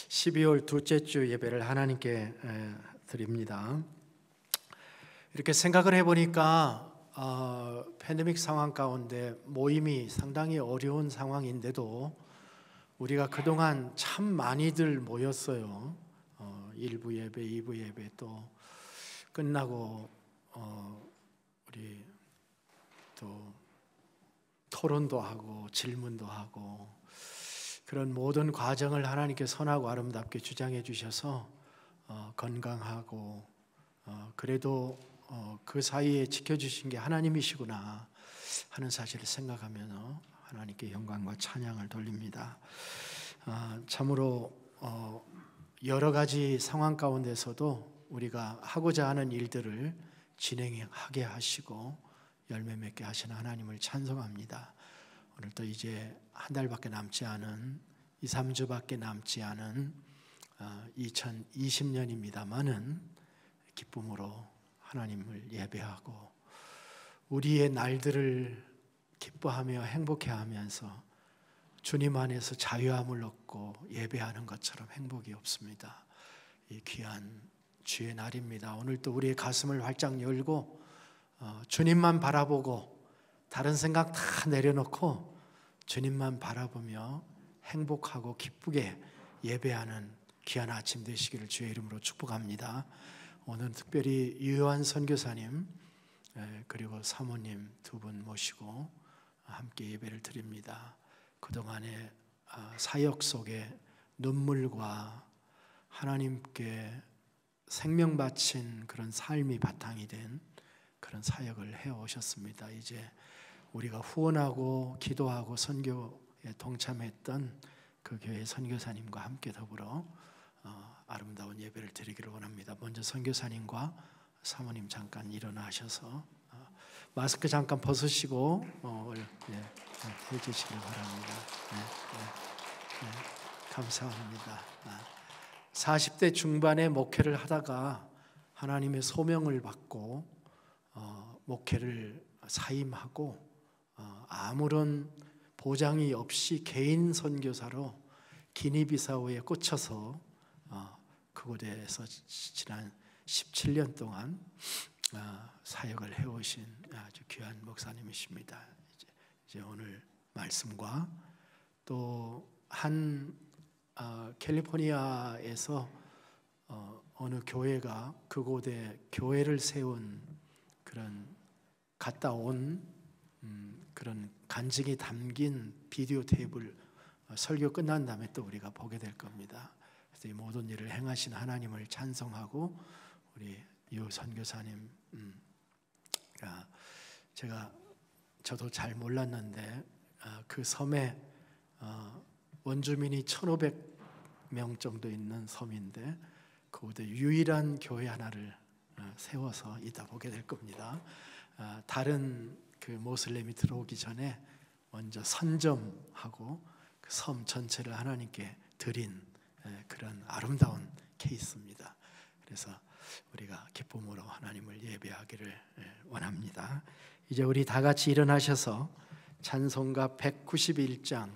12월 둘째 주 예배를 하나님께 드립니다. 이렇게 생각을 해보니까 팬데믹 상황 가운데 모임이 상당히 어려운 상황인데도 우리가 그동안 참 많이들 모였어요. 1부 예배, 2부 예배 또 끝나고 우리 또 토론도 하고 질문도 하고 그런 모든 과정을 하나님께 선하고 아름답게 주장해 주셔서 건강하고 그래도 그 사이에 지켜주신 게 하나님이시구나 하는 사실을 생각하면 하나님께 영광과 찬양을 돌립니다. 참으로 여러 가지 상황 가운데서도 우리가 하고자 하는 일들을 진행하게 하시고 열매 맺게 하시는 하나님을 찬송합니다. 오늘도 이제 한 달밖에 남지 않은 2, 3주밖에 남지 않은 2020년입니다마는 기쁨으로 하나님을 예배하고 우리의 날들을 기뻐하며 행복해하면서 주님 안에서 자유함을 얻고 예배하는 것처럼 행복이 없습니다. 이 귀한 주의 날입니다. 오늘도 우리의 가슴을 활짝 열고 주님만 바라보고 다른 생각 다 내려놓고 주님만 바라보며 행복하고 기쁘게 예배하는 귀한 아침 되시기를 주의 이름으로 축복합니다. 오늘 특별히 유효한 선교사님 그리고 사모님 두 분 모시고 함께 예배를 드립니다. 그동안의 사역 속에 눈물과 하나님께 생명 바친 그런 삶이 바탕이 된 그런 사역을 해오셨습니다. 이제 우리가 후원하고 기도하고 선교에 동참했던 그 교회 선교사님과 함께 더불어 아름다운 예배를 드리기를 원합니다. 먼저 선교사님과 사모님 잠깐 일어나셔서 마스크 잠깐 벗으시고 해주시길 바랍니다. 감사합니다. 40대 중반에 목회를 하다가 하나님의 소명을 받고 목회를 사임하고 아무런 보장이 없이 개인 선교사로 기니비사우에 꽂혀서 그곳에서 지난 17년 동안 사역을 해오신 아주 귀한 목사님이십니다. 이제 오늘 말씀과 또 한 캘리포니아에서 어느 교회가 그곳에 교회를 세운 그런 갔다 온 그런 간증이 담긴 비디오 테이프를 설교 끝난 다음에 또 우리가 보게 될 겁니다. 그래서 이 모든 일을 행하신 하나님을 찬송하고 우리 유 선교사님 저도 잘 몰랐는데 그 섬에 원주민이 1,500명 정도 있는 섬인데 그곳에 유일한 교회 하나를 세워서 이따 보게 될 겁니다. 다른 그 모슬렘이 들어오기 전에 먼저 선점하고 그 섬 전체를 하나님께 드린 그런 아름다운 케이스입니다. 그래서 우리가 기쁨으로 하나님을 예배하기를 원합니다. 이제 우리 다 같이 일어나셔서 찬송가 191장을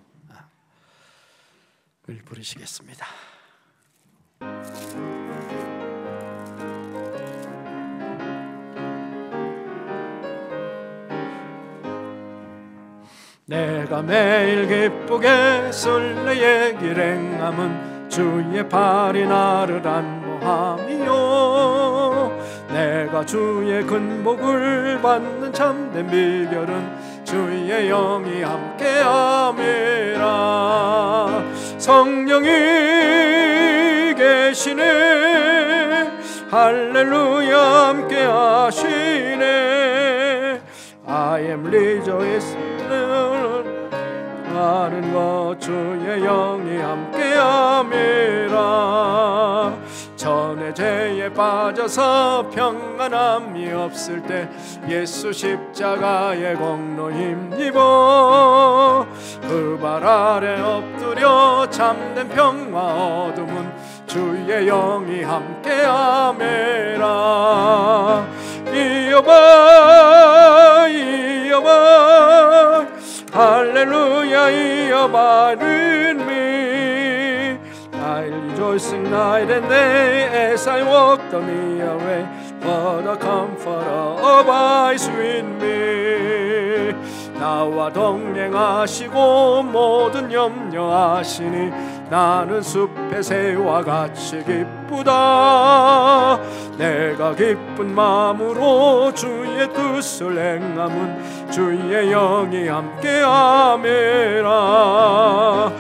부르시겠습니다. 내가 매일 기쁘게 순례의 길 행함은 주의 팔이 나를 안보함이요 내가 주의 근복을 받는 참된 비결은 주의 영이 함께함이라 성령이 계시네 할렐루야 함께하시네 I am rejoicing 하는 것 주의 영이 함께함이라 전에 죄에 빠져서 평안함이 없을 때 예수 십자가의 공로 힘입어 그 발 아래 엎드려 참된 평화 얻음은 주의 영이 함께함이라 이어봐 할렐루야 이어바른 미 I rejoicing night and day as I walked on the way. What a comforter abides with me. 나와 동행하시고 모든 염려하시니 나는 숲의 새와 같이 기쁘다. 내가 기쁜 마음으로 주의 뜻을 행함은 주의 영이 함께함이라.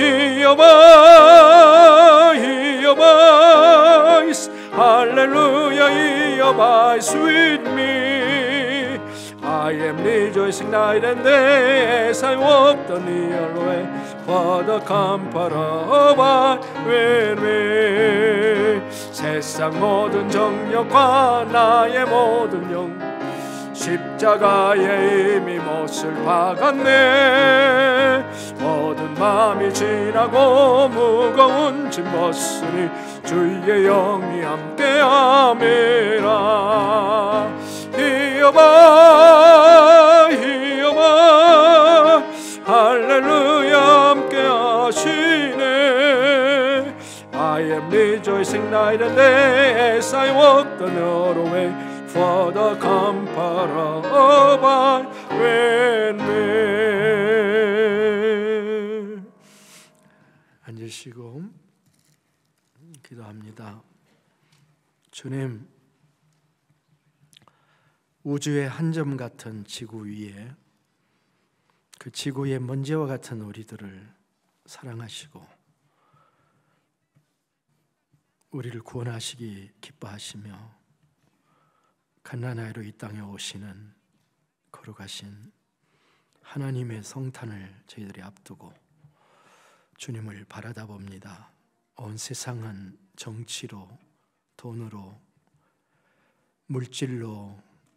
히어바이 히어바이스 할렐루야 히어바이스 with me. I am rejoicing night and day as I walk the near way. For the comforter abide with me. 세상 모든 정욕과 나의 모든 영 십자가에 이미 못을 박았네. 모든 마음이 지나고 무거운 짐 벗으니 주의 영이 함께함이라. 히어바 히어바 할렐루야 함께하시네. I am rejoicing night and day as I walk the narrow way. For the comforter abide with me. 앉으시고 기도합니다. 주님, 우주의 한 점 같은 지구 위에 그 지구의 먼지와 같은 우리들을 사랑하시고 우리를 구원하시기 기뻐하시며 갓난아이로 이 땅에 오시는 거룩하신 하나님의 성탄을 저희들이 앞두고 주님을 바라다 봅니다. 온 세상은 정치로, 돈으로, 물질로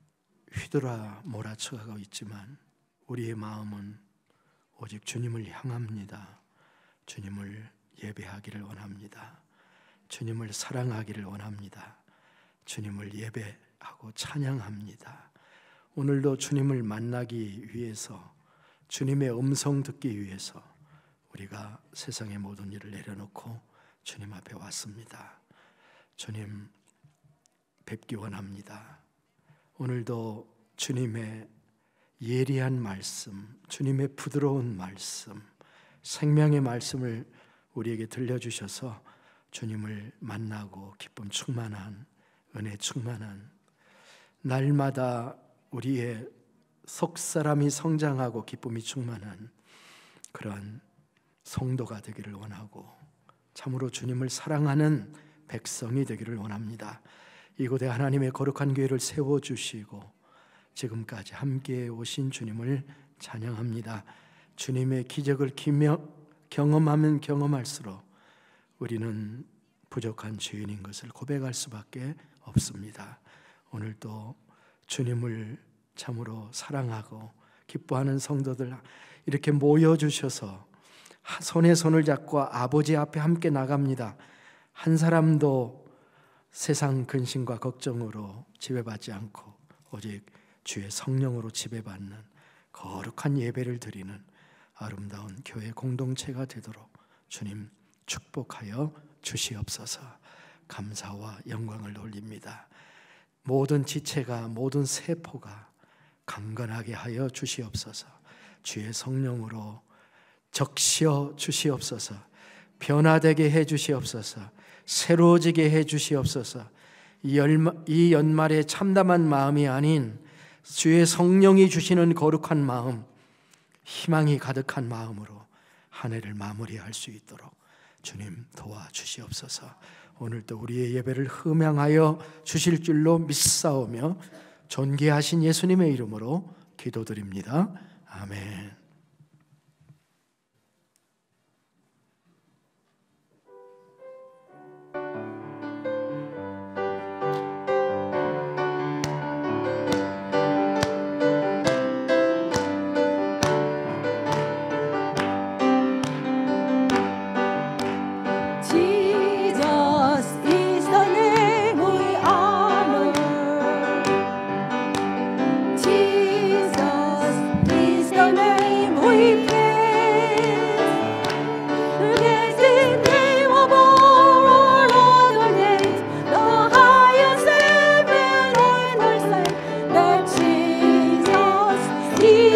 휘돌아 몰아쳐가고 있지만 우리의 마음은 오직 주님을 향합니다. 주님을 예배하기를 원합니다. 주님을 사랑하기를 원합니다. 주님을 예배하고 찬양합니다. 오늘도 주님을 만나기 위해서, 주님의 음성 듣기 위해서 우리가 세상의 모든 일을 내려놓고 주님 앞에 왔습니다. 주님 뵙기 원합니다. 오늘도 주님의 예리한 말씀, 주님의 부드러운 말씀, 생명의 말씀을 우리에게 들려주셔서 주님을 만나고 기쁨 충만한, 은혜 충만한, 날마다 우리의 속사람이 성장하고 기쁨이 충만한 그런 성도가 되기를 원하고 참으로 주님을 사랑하는 백성이 되기를 원합니다. 이곳에 하나님의 거룩한 교회를 세워주시고 지금까지 함께 오신 주님을 찬양합니다. 주님의 기적을 경험하면 경험할수록 우리는 부족한 죄인인 것을 고백할 수밖에 없습니다. 오늘도 주님을 참으로 사랑하고 기뻐하는 성도들 이렇게 모여주셔서 손에 손을 잡고 아버지 앞에 함께 나갑니다. 한 사람도 세상 근심과 걱정으로 지배받지 않고 오직 주의 성령으로 지배받는 거룩한 예배를 드리는 아름다운 교회 공동체가 되도록 주님 축복하여 주시옵소서. 감사와 영광을 돌립니다. 모든 지체가, 모든 세포가 강건하게 하여 주시옵소서. 주의 성령으로 적시어 주시옵소서. 변화되게 해 주시옵소서. 새로워지게 해 주시옵소서. 이 연말에 참담한 마음이 아닌 주의 성령이 주시는 거룩한 마음, 희망이 가득한 마음으로 한 해를 마무리할 수 있도록 주님 도와주시옵소서. 오늘도 우리의 예배를 흠양하여 주실 줄로 믿사오며 존귀하신 예수님의 이름으로 기도드립니다. 아멘. Name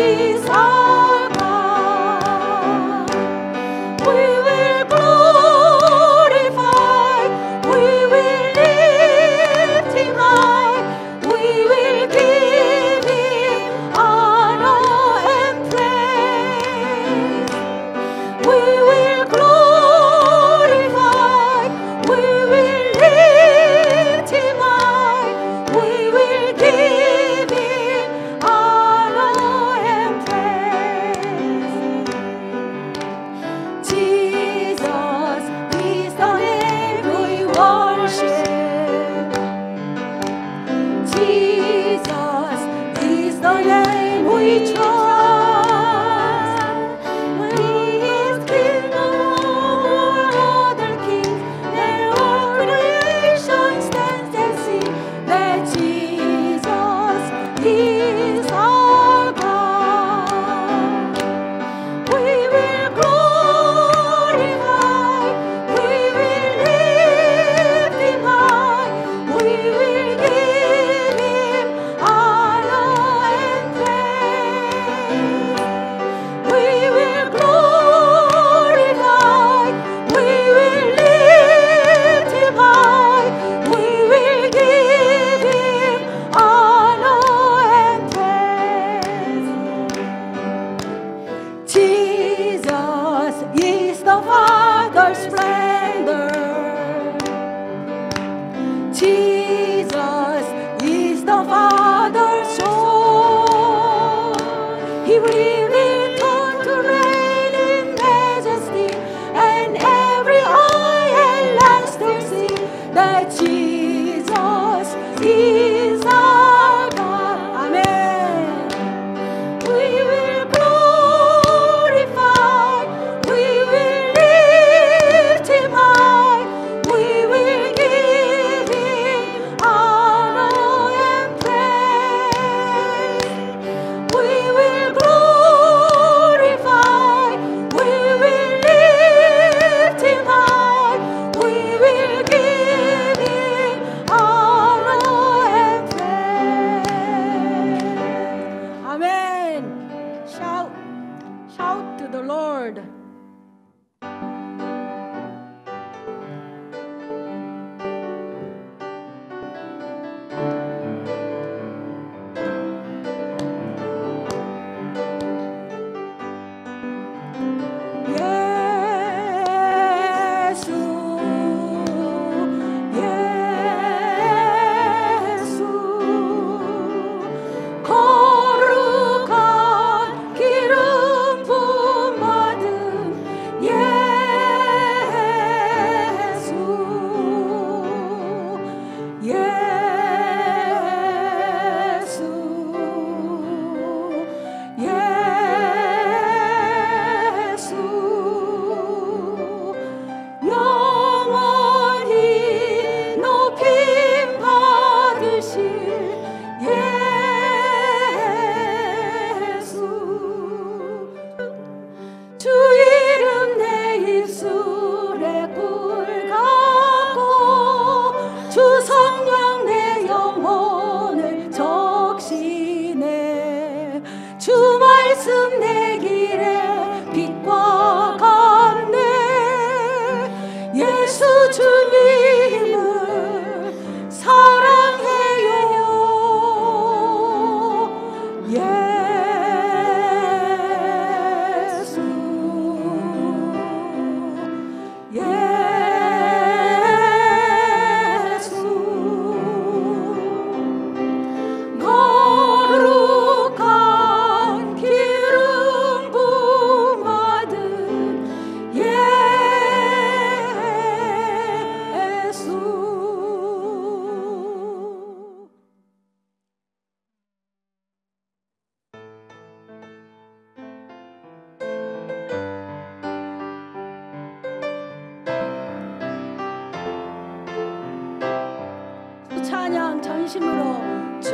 찬양 전심으로 주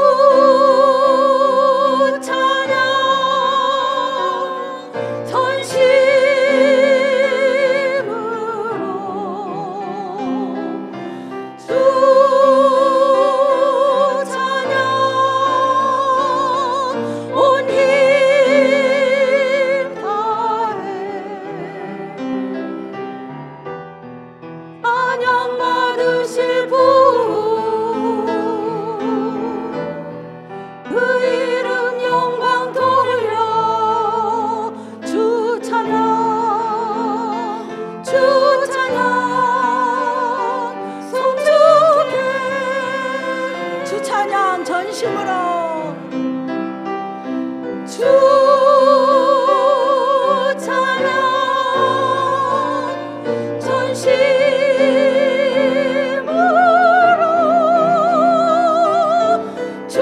찬양 전심으로 주 찬양 온 힘 주 찬양 전심으로 주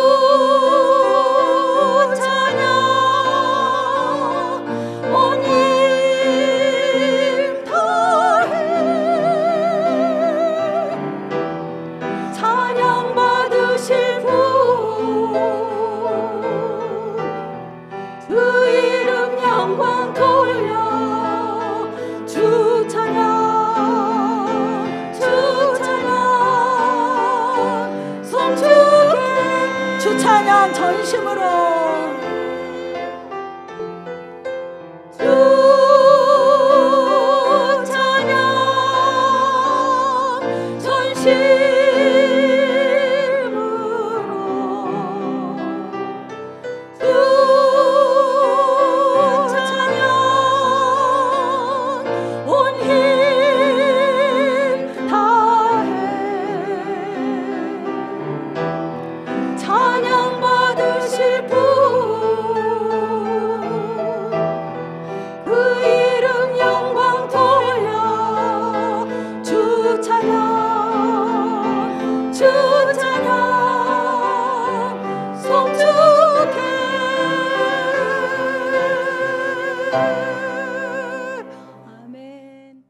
찬양 온 힘 다해 찬양 받으실 분 그 이름 영광 돌려 주 찬양 성주께 주 찬양 전심으로 주 찬양 전심으로 주 찬양 온 힘 다해 찬양 받으실 분 그 이름 영광 돌려 주 찬양 성주께 아멘.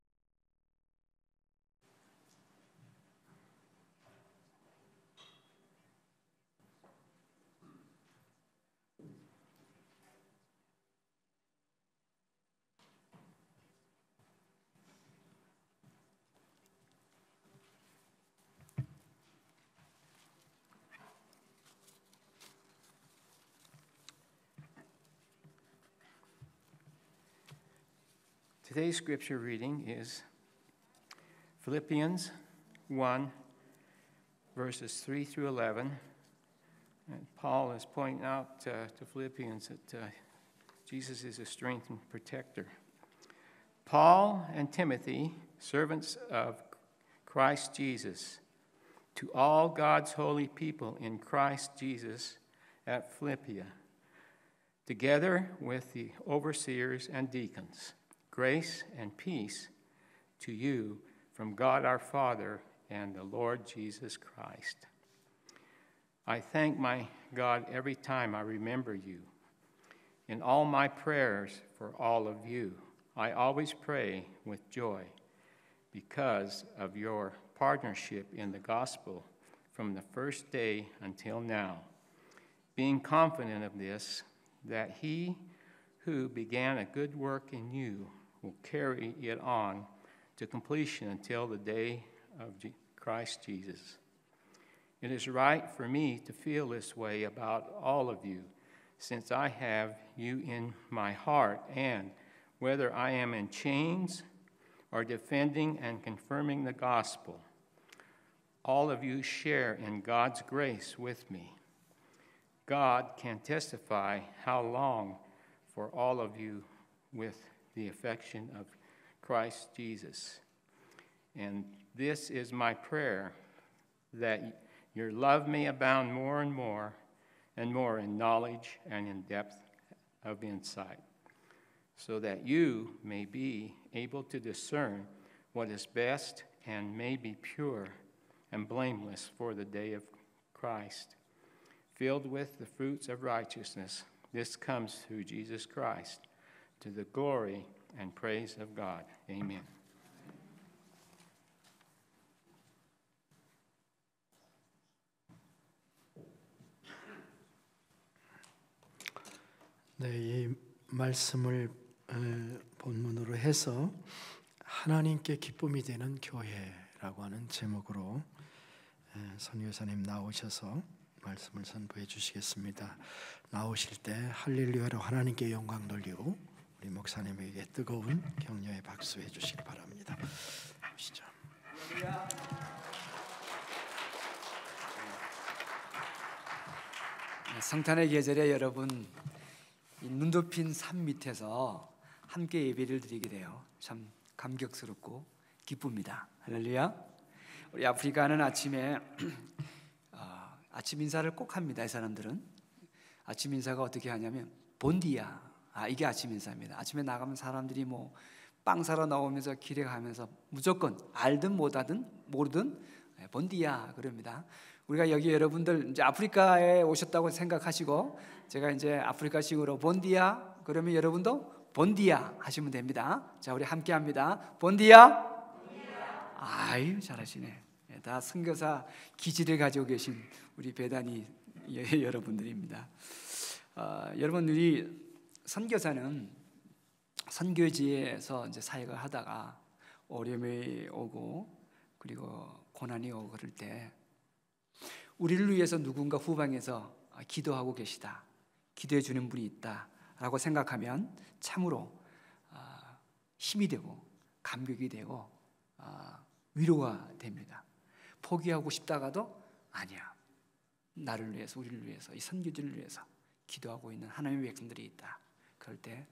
Today's scripture reading is Philippians 1, verses 3 through 11. And Paul is pointing out to Philippians that Jesus is a strength and protector. Paul and Timothy, servants of Christ Jesus, to all God's holy people in Christ Jesus at Philippia, together with the overseers and deacons. Grace and peace to you from God our Father and the Lord Jesus Christ. I thank my God every time I remember you. In all my prayers for all of you, I always pray with joy because of your partnership in the gospel from the first day until now, being confident of this, that he who began a good work in you will carry it on to completion until the day of Christ Jesus. It is right for me to feel this way about all of you, since I have you in my heart, and whether I am in chains or defending and confirming the gospel, all of you share in God's grace with me. God can testify how long for all of you with the affection of Christ Jesus. And this is my prayer, that your love may abound more and more in knowledge and in depth of insight, so that you may be able to discern what is best and may be pure and blameless for the day of Christ, filled with the fruits of righteousness. This comes through Jesus Christ, to the glory and praise of God. Amen. 네, 이 말씀을 본문으로 해서 하나님께 기쁨이 되는 교회라고 하는 제목으로 선교사님 나오셔서 말씀을 선포해 주시겠습니다. 나오실 때 할렐루야로 하나님께 영광 돌리고 우리 목사님에게 뜨거운 격려의 박수 해주시기 바랍니다. 보시죠. 성탄의 계절에 여러분 이 눈 덮인 산 밑에서 함께 예배를 드리게 돼요. 참 감격스럽고 기쁩니다. 할렐루야. 우리 아프리카는 아침에 아침 인사를 꼭 합니다. 이 사람들은 아침 인사가 어떻게 하냐면 본디야. 이게 아침 인사입니다. 아침에 나가면 사람들이 뭐 빵 사러 나오면서 길에 가면서 무조건 알든 못하든 모르든 본디야 그럽니다. 우리가 여기 여러분들 이제 아프리카에 오셨다고 생각하시고 제가 이제 아프리카식으로 본디야 그러면 여러분도 본디야 하시면 됩니다. 자, 우리 함께 합니다. 본디야. 아유, 잘하시네. 다 선교사 기질을 가지고 계신 우리 배단이 여러분들입니다. 여러분, 우리 선교사는 선교지에서 이제 사역을 하다가 어려움이 오고 그리고 고난이 오고 그럴 때 우리를 위해서 누군가 후방에서 기도하고 계시다, 기도해 주는 분이 있다라고 생각하면 참으로 힘이 되고 감격이 되고 위로가 됩니다. 포기하고 싶다가도 아니야, 나를 위해서, 우리를 위해서, 이 선교지를 위해서 기도하고 있는 하나님의 백성들이 있다. 그럴 때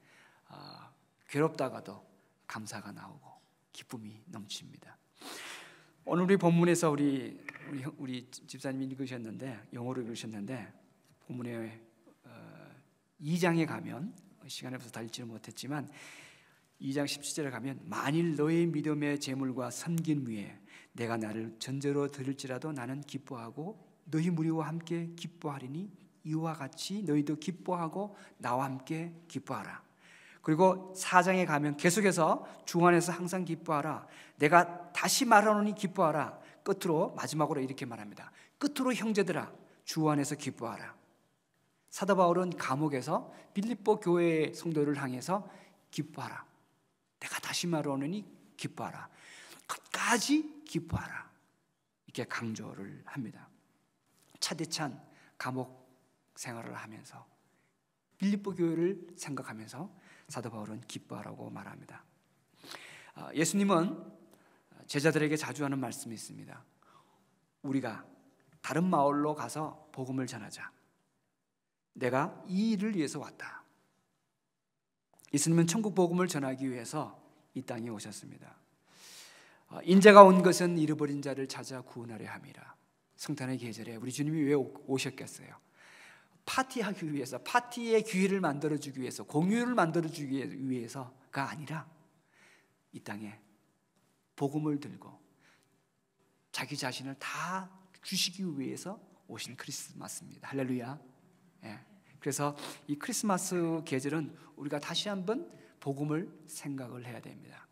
괴롭다가도 감사가 나오고 기쁨이 넘칩니다. 오늘 우리 본문에서 우리 집사님이 읽으셨는데, 영어로 읽으셨는데, 본문의 2장에 가면 시간이 없어서 다 읽지는 못했지만 2장 17절에 가면 만일 너의 믿음의 제물과 섬긴 위에 내가 나를 전제로 드릴지라도 나는 기뻐하고 너희 무리와 함께 기뻐하리니 이와 같이 너희도 기뻐하고 나와 함께 기뻐하라. 그리고 4장에 가면 계속해서 주 안에서 항상 기뻐하라. 내가 다시 말하노니 기뻐하라. 끝으로 마지막으로 이렇게 말합니다. 끝으로 형제들아 주 안에서 기뻐하라. 사도 바울은 감옥에서 빌립보 교회의 성도를 향해서 기뻐하라. 내가 다시 말하노니 기뻐하라. 끝까지 기뻐하라. 이렇게 강조를 합니다. 차디찬 감옥 생활을 하면서 빌립보 교회를 생각하면서 사도 바울은 기뻐하라고 말합니다. 예수님은 제자들에게 자주 하는 말씀이 있습니다. 우리가 다른 마을로 가서 복음을 전하자. 내가 이 일을 위해서 왔다. 예수님은 천국 복음을 전하기 위해서 이 땅에 오셨습니다. 인자가 온 것은 잃어버린 자를 찾아 구원하려 함이라. 성탄의 계절에 우리 주님이 왜 오셨겠어요? 파티하기 위해서, 파티의 기회를 만들어주기 위해서, 공유를 만들어주기 위해서가 아니라 이 땅에 복음을 들고 자기 자신을 다 주시기 위해서 오신 크리스마스입니다. 할렐루야. 그래서 이 크리스마스 계절은 우리가 다시 한번 복음을 생각을 해야 됩니다.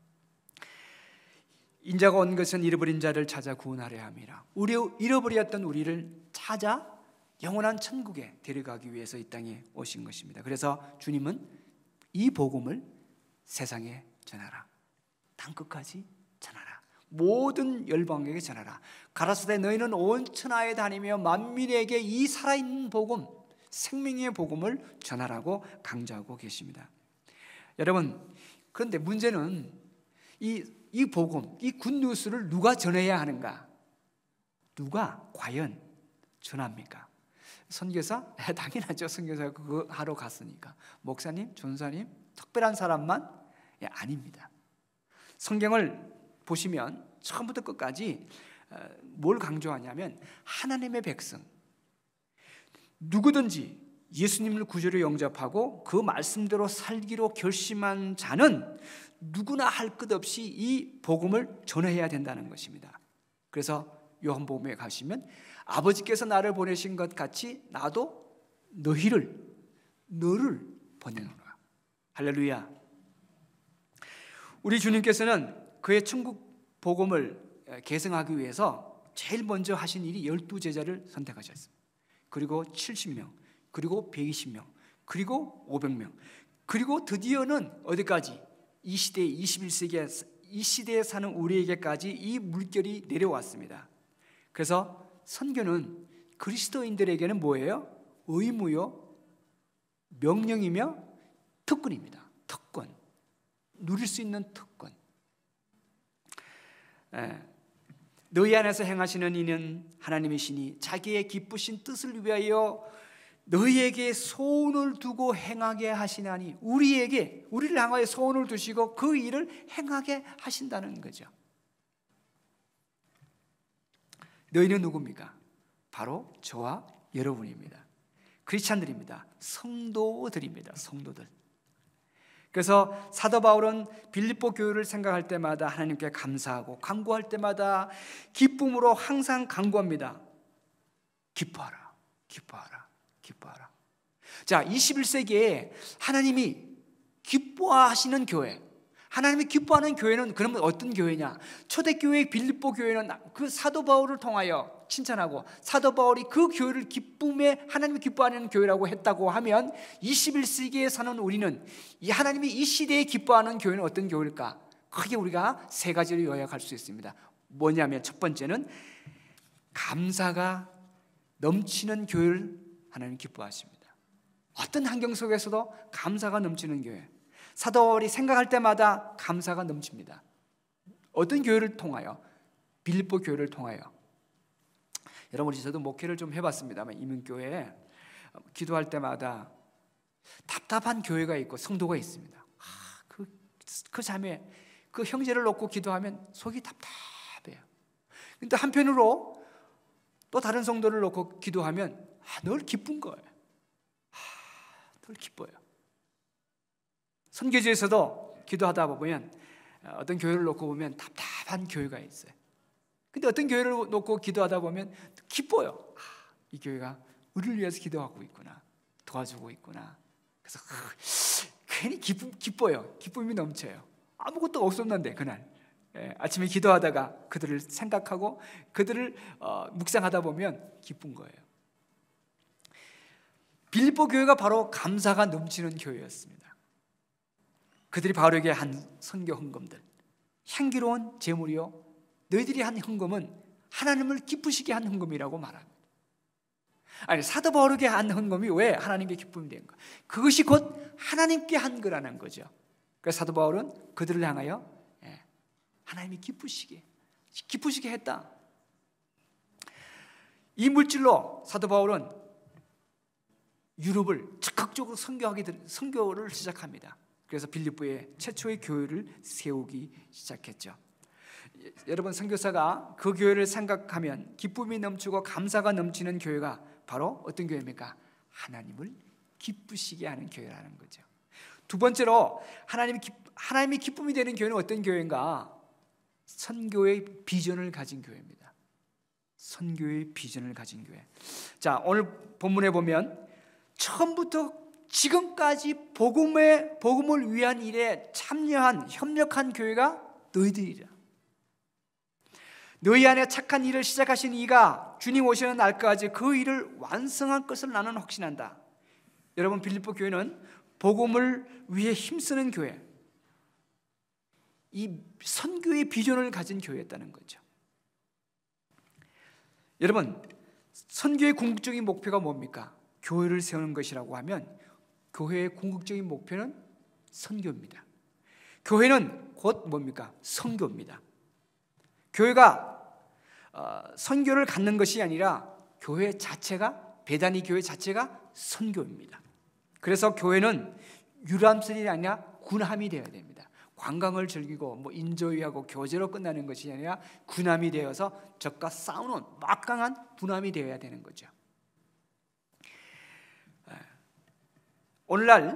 인자가 온 것은 잃어버린 자를 찾아 구원하려 함이라. 잃어버렸던 우리를 찾아 영원한 천국에 데려가기 위해서 이 땅에 오신 것입니다. 그래서 주님은 이 복음을 세상에 전하라. 땅끝까지 전하라. 모든 열방에게 전하라. 가라사대 너희는 온 천하에 다니며 만민에게 이 살아있는 복음, 생명의 복음을 전하라고 강조하고 계십니다. 여러분, 그런데 문제는 이 복음, 이 굿뉴스를 누가 전해야 하는가? 누가 과연 전합니까? 선교사? 당연하죠. 선교사가 그거 하러 갔으니까. 목사님, 전사님, 특별한 사람만? 아닙니다. 성경을 보시면 처음부터 끝까지 뭘 강조하냐면 하나님의 백성, 누구든지 예수님을 구주로 영접하고 그 말씀대로 살기로 결심한 자는 누구나 할 것 없이 이 복음을 전해야 된다는 것입니다. 그래서 요한복음에 가시면 아버지께서 나를 보내신 것 같이 나도 너를 보내노라. 할렐루야. 우리 주님께서는 그의 천국 복음을 계승하기 위해서 제일 먼저 하신 일이 12제자를 선택하셨습니다. 그리고 70명, 그리고 120명, 그리고 500명, 그리고 드디어는 어디까지? 이 시대, 21세기에 이 시대에 사는 우리에게까지 이 물결이 내려왔습니다. 그래서 선교는 그리스도인들에게는 뭐예요? 의무요, 명령이며 특권입니다. 특권, 누릴 수 있는 특권. 너희 안에서 행하시는 이는 하나님이시니 자기의 기쁘신 뜻을 위하여 너희에게 소원을 두고 행하게 하시나니, 우리를 향하여 소원을 두시고 그 일을 행하게 하신다는 거죠. 너희는 누굽니까? 바로 저와 여러분입니다. 크리스찬들입니다. 성도들입니다. 성도들. 그래서 사도 바울은 빌립보 교회를 생각할 때마다 하나님께 감사하고 간구할 때마다 기쁨으로 항상 간구합니다. 기뻐하라, 기뻐하라, 기뻐하라. 자, 21세기에 하나님이 기뻐하시는 교회, 하나님이 기뻐하는 교회는 그러면 어떤 교회냐? 초대교회 빌립보 교회는 그 사도 바울을 통하여 칭찬하고 사도 바울이 그 교회를 기쁨에 하나님이 기뻐하는 교회라고 했다고 하면 21세기에 사는 우리는 이 하나님이 이 시대에 기뻐하는 교회는 어떤 교회일까? 크게 우리가 세 가지로 요약할 수 있습니다. 뭐냐면 첫 번째는 감사가 넘치는 교회를 하나님 기뻐하십니다. 어떤 환경 속에서도 감사가 넘치는 교회. 사도 바울이 생각할 때마다 감사가 넘칩니다. 어떤 교회를 통하여? 빌립보 교회를 통하여. 여러분, 저도 목회를 좀 해봤습니다만 이민교회에 기도할 때마다 답답한 교회가 있고 성도가 있습니다. 그 자매, 그 형제를 놓고 기도하면 속이 답답해요. 근데 한편으로 또 다른 성도를 놓고 기도하면 늘 기쁜 거예요. 늘 기뻐요. 선교지에서도 기도하다 보면 어떤 교회를 놓고 보면 답답한 교회가 있어요. 근데 어떤 교회를 놓고 기도하다 보면 기뻐요. 이 교회가 우리를 위해서 기도하고 있구나, 도와주고 있구나. 그래서 괜히 기뻐요. 기쁨이 넘쳐요. 아무것도 없었는데 그날 아침에 기도하다가 그들을 생각하고 그들을 묵상하다 보면 기쁜 거예요. 빌립보 교회가 바로 감사가 넘치는 교회였습니다. 그들이 바울에게 한 선교 헌금들, 향기로운 제물이요, 너희들이 한 헌금은 하나님을 기쁘시게 한 헌금이라고 말합니다. 아니, 사도 바울에게 한 헌금이 왜 하나님께 기쁨이 된 거? 그것이 곧 하나님께 한 거라는 거죠. 그래서 사도 바울은 그들을 향하여 하나님이 기쁘시게 했다. 이 물질로 사도 바울은 유럽을 적극적으로 선교를 시작합니다. 그래서 빌립보에 최초의 교회를 세우기 시작했죠. 여러분, 선교사가 그 교회를 생각하면 기쁨이 넘치고 감사가 넘치는 교회가 바로 어떤 교회입니까? 하나님을 기쁘시게 하는 교회라는 거죠. 두 번째로 하나님이 기쁨이 되는 교회는 어떤 교회인가? 선교의 비전을 가진 교회입니다. 선교의 비전을 가진 교회. 자, 오늘 본문에 보면 처음부터 지금까지 복음을 위한 일에 참여한 협력한 교회가 너희들이라. 너희 안에 착한 일을 시작하신 이가 주님 오시는 날까지 그 일을 완성할 것을 나는 확신한다. 여러분, 빌립보 교회는 복음을 위해 힘쓰는 교회, 이 선교의 비전을 가진 교회였다는 거죠. 여러분, 선교의 궁극적인 목표가 뭡니까? 교회를 세우는 것이라고 하면 교회의 궁극적인 목표는 선교입니다. 교회는 곧 뭡니까? 선교입니다. 교회가 선교를 갖는 것이 아니라 교회 자체가, 배단위 교회 자체가 선교입니다. 그래서 교회는 유람선이 아니라 군함이 되어야 됩니다. 관광을 즐기고 인조위하고 교제로 끝나는 것이 아니라 군함이 되어서 적과 싸우는 막강한 군함이 되어야 되는 거죠. 오늘날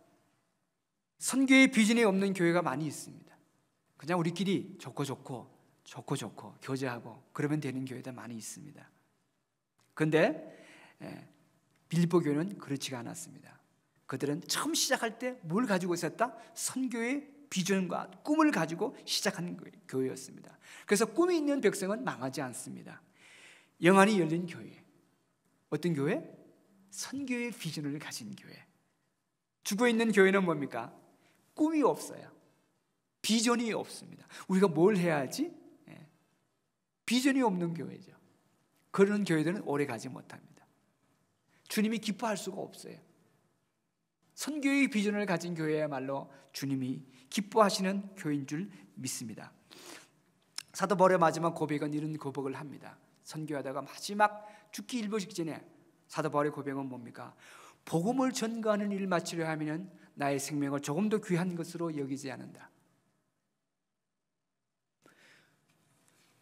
선교의 비전이 없는 교회가 많이 있습니다. 그냥 우리끼리 좋고 교제하고 그러면 되는 교회들 많이 있습니다. 그런데 빌립보 교회는 그렇지가 않았습니다. 그들은 처음 시작할 때 뭘 가지고 있었다? 선교의 비전과 꿈을 가지고 시작한 교회였습니다. 그래서 꿈이 있는 백성은 망하지 않습니다. 영안이 열린 교회. 어떤 교회? 선교의 비전을 가진 교회. 죽어있는 교회는 뭡니까? 꿈이 없어요. 비전이 없습니다. 우리가 뭘 해야 하지? 비전이 없는 교회죠. 그런 교회들은 오래 가지 못합니다. 주님이 기뻐할 수가 없어요. 선교의 비전을 가진 교회야말로 주님이 기뻐하시는 교회인 줄 믿습니다. 사도 바울의 마지막 고백은 이런 고백을 합니다. 선교하다가 마지막 죽기 일보 직전에 사도 바울의 고백은 뭡니까? 복음을 전가하는 일을 마치려 하면 나의 생명을 조금 더 귀한 것으로 여기지 않는다.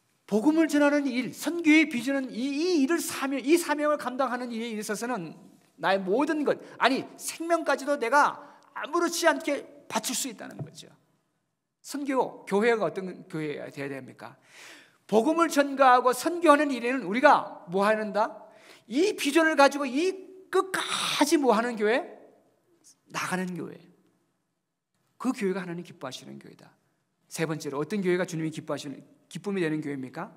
복음을 전하는 일, 선교의 비전은 이 사명을 감당하는 일에 있어서는 나의 모든 것, 아니 생명까지도 내가 아무렇지 않게 바칠 수 있다는 거죠. 선교, 교회가 어떤 교회가 되어야 됩니까? 복음을 전가하고 선교하는 일에는 우리가 뭐 하는다? 이 비전을 가지고 이 끝까지 뭐 하는 교회? 나가는 교회. 그 교회가 하나님 기뻐하시는 교회다. 세 번째로 어떤 교회가 주님이 기뻐하시는, 기쁨이 되는 교회입니까?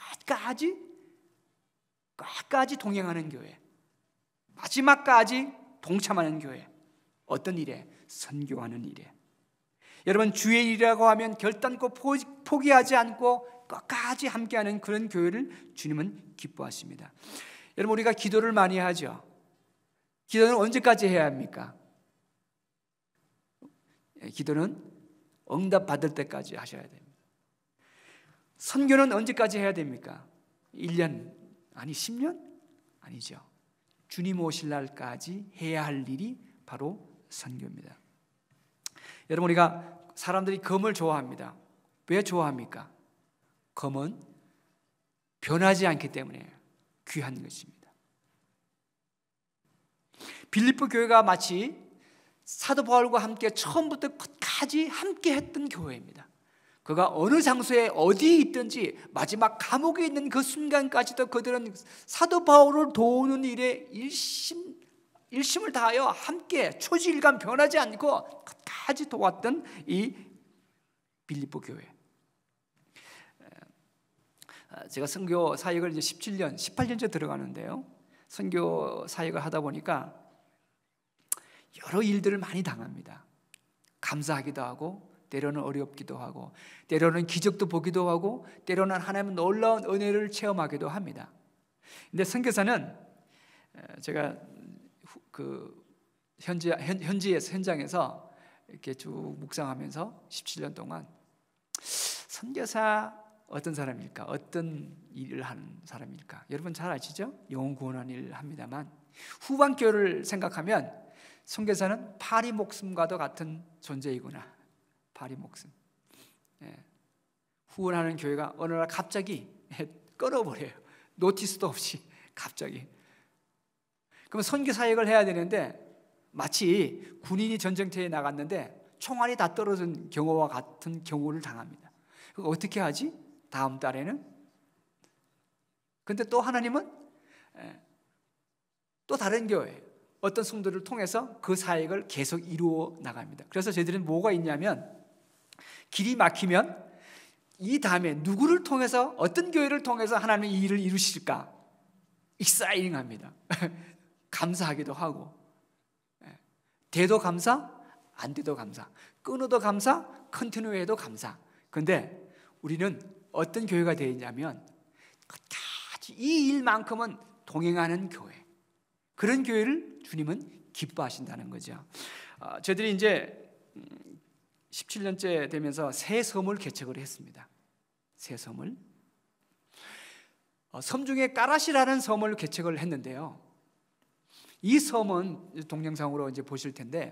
끝까지 동행하는 교회, 마지막까지 동참하는 교회. 어떤 일에? 선교하는 일에. 여러분, 주의 일이라고 하면 결단코 포기하지 않고 끝까지 함께하는 그런 교회를 주님은 기뻐하십니다. 여러분, 우리가 기도를 많이 하죠. 기도는 언제까지 해야 합니까? 기도는 응답받을 때까지 하셔야 됩니다. 선교는 언제까지 해야 됩니까? 1년, 아니 10년? 아니죠. 주님 오실 날까지 해야 할 일이 바로 선교입니다. 여러분, 우리가 사람들이 검을 좋아합니다. 왜 좋아합니까? 검은 변하지 않기 때문에 귀한 것입니다. 빌립보 교회가 마치 사도 바울과 함께 처음부터 끝까지 함께 했던 교회입니다. 그가 어느 장소에 어디에 있든지 마지막 감옥에 있는 그 순간까지도 그들은 사도 바울을 도우는 일에 일심을 다하여 함께 초지일간 변하지 않고 끝까지 도왔던 이 빌립보 교회. 제가 선교 사역을 이제 17년, 18년째 들어가는데요. 선교 사역을 하다 보니까 여러 일들을 많이 당합니다. 감사하기도 하고, 때로는 어렵기도 하고, 때로는 기적도 보기도 하고, 때로는 하나님의 놀라운 은혜를 체험하기도 합니다. 근데 선교사는 제가 그 현장에서 이렇게 쭉 묵상하면서 17년 동안 선교사 어떤 사람일까? 어떤 일을 하는 사람일까? 여러분 잘 아시죠? 영혼 구원하는 일을 합니다만 후반교를 생각하면 선교사는 파리 목숨과도 같은 존재이구나. 파리 목숨. 후원하는 교회가 어느 날 갑자기 끊어버려요. 노티스도 없이 갑자기. 그럼 선교 사역을 해야 되는데 마치 군인이 전쟁터에 나갔는데 총알이 다 떨어진 경우와 같은 경우를 당합니다. 그거 어떻게 하지? 다음 달에는? 근데 또 하나님은 또 다른 교회, 어떤 성도를 통해서 그 사역을 계속 이루어 나갑니다. 그래서 저희들은 뭐가 있냐면 길이 막히면 이 다음에 누구를 통해서, 어떤 교회를 통해서 하나님의 이 일을 이루실까? 익사이팅합니다. 감사하기도 하고, 돼도 감사, 안 돼도 감사, 끊어도 감사, 컨티뉴해도 감사. 그런데 우리는 어떤 교회가 되어 있냐면 끝까지 이 일만큼은 동행하는 교회, 그런 교회를 주님은 기뻐하신다는 거죠. 저희들이 이제 17년째 되면서 새 섬을 개척을 했습니다. 새 섬을, 섬 중에 까라시라는 섬을 개척을 했는데요. 이 섬은 동영상으로 이제 보실 텐데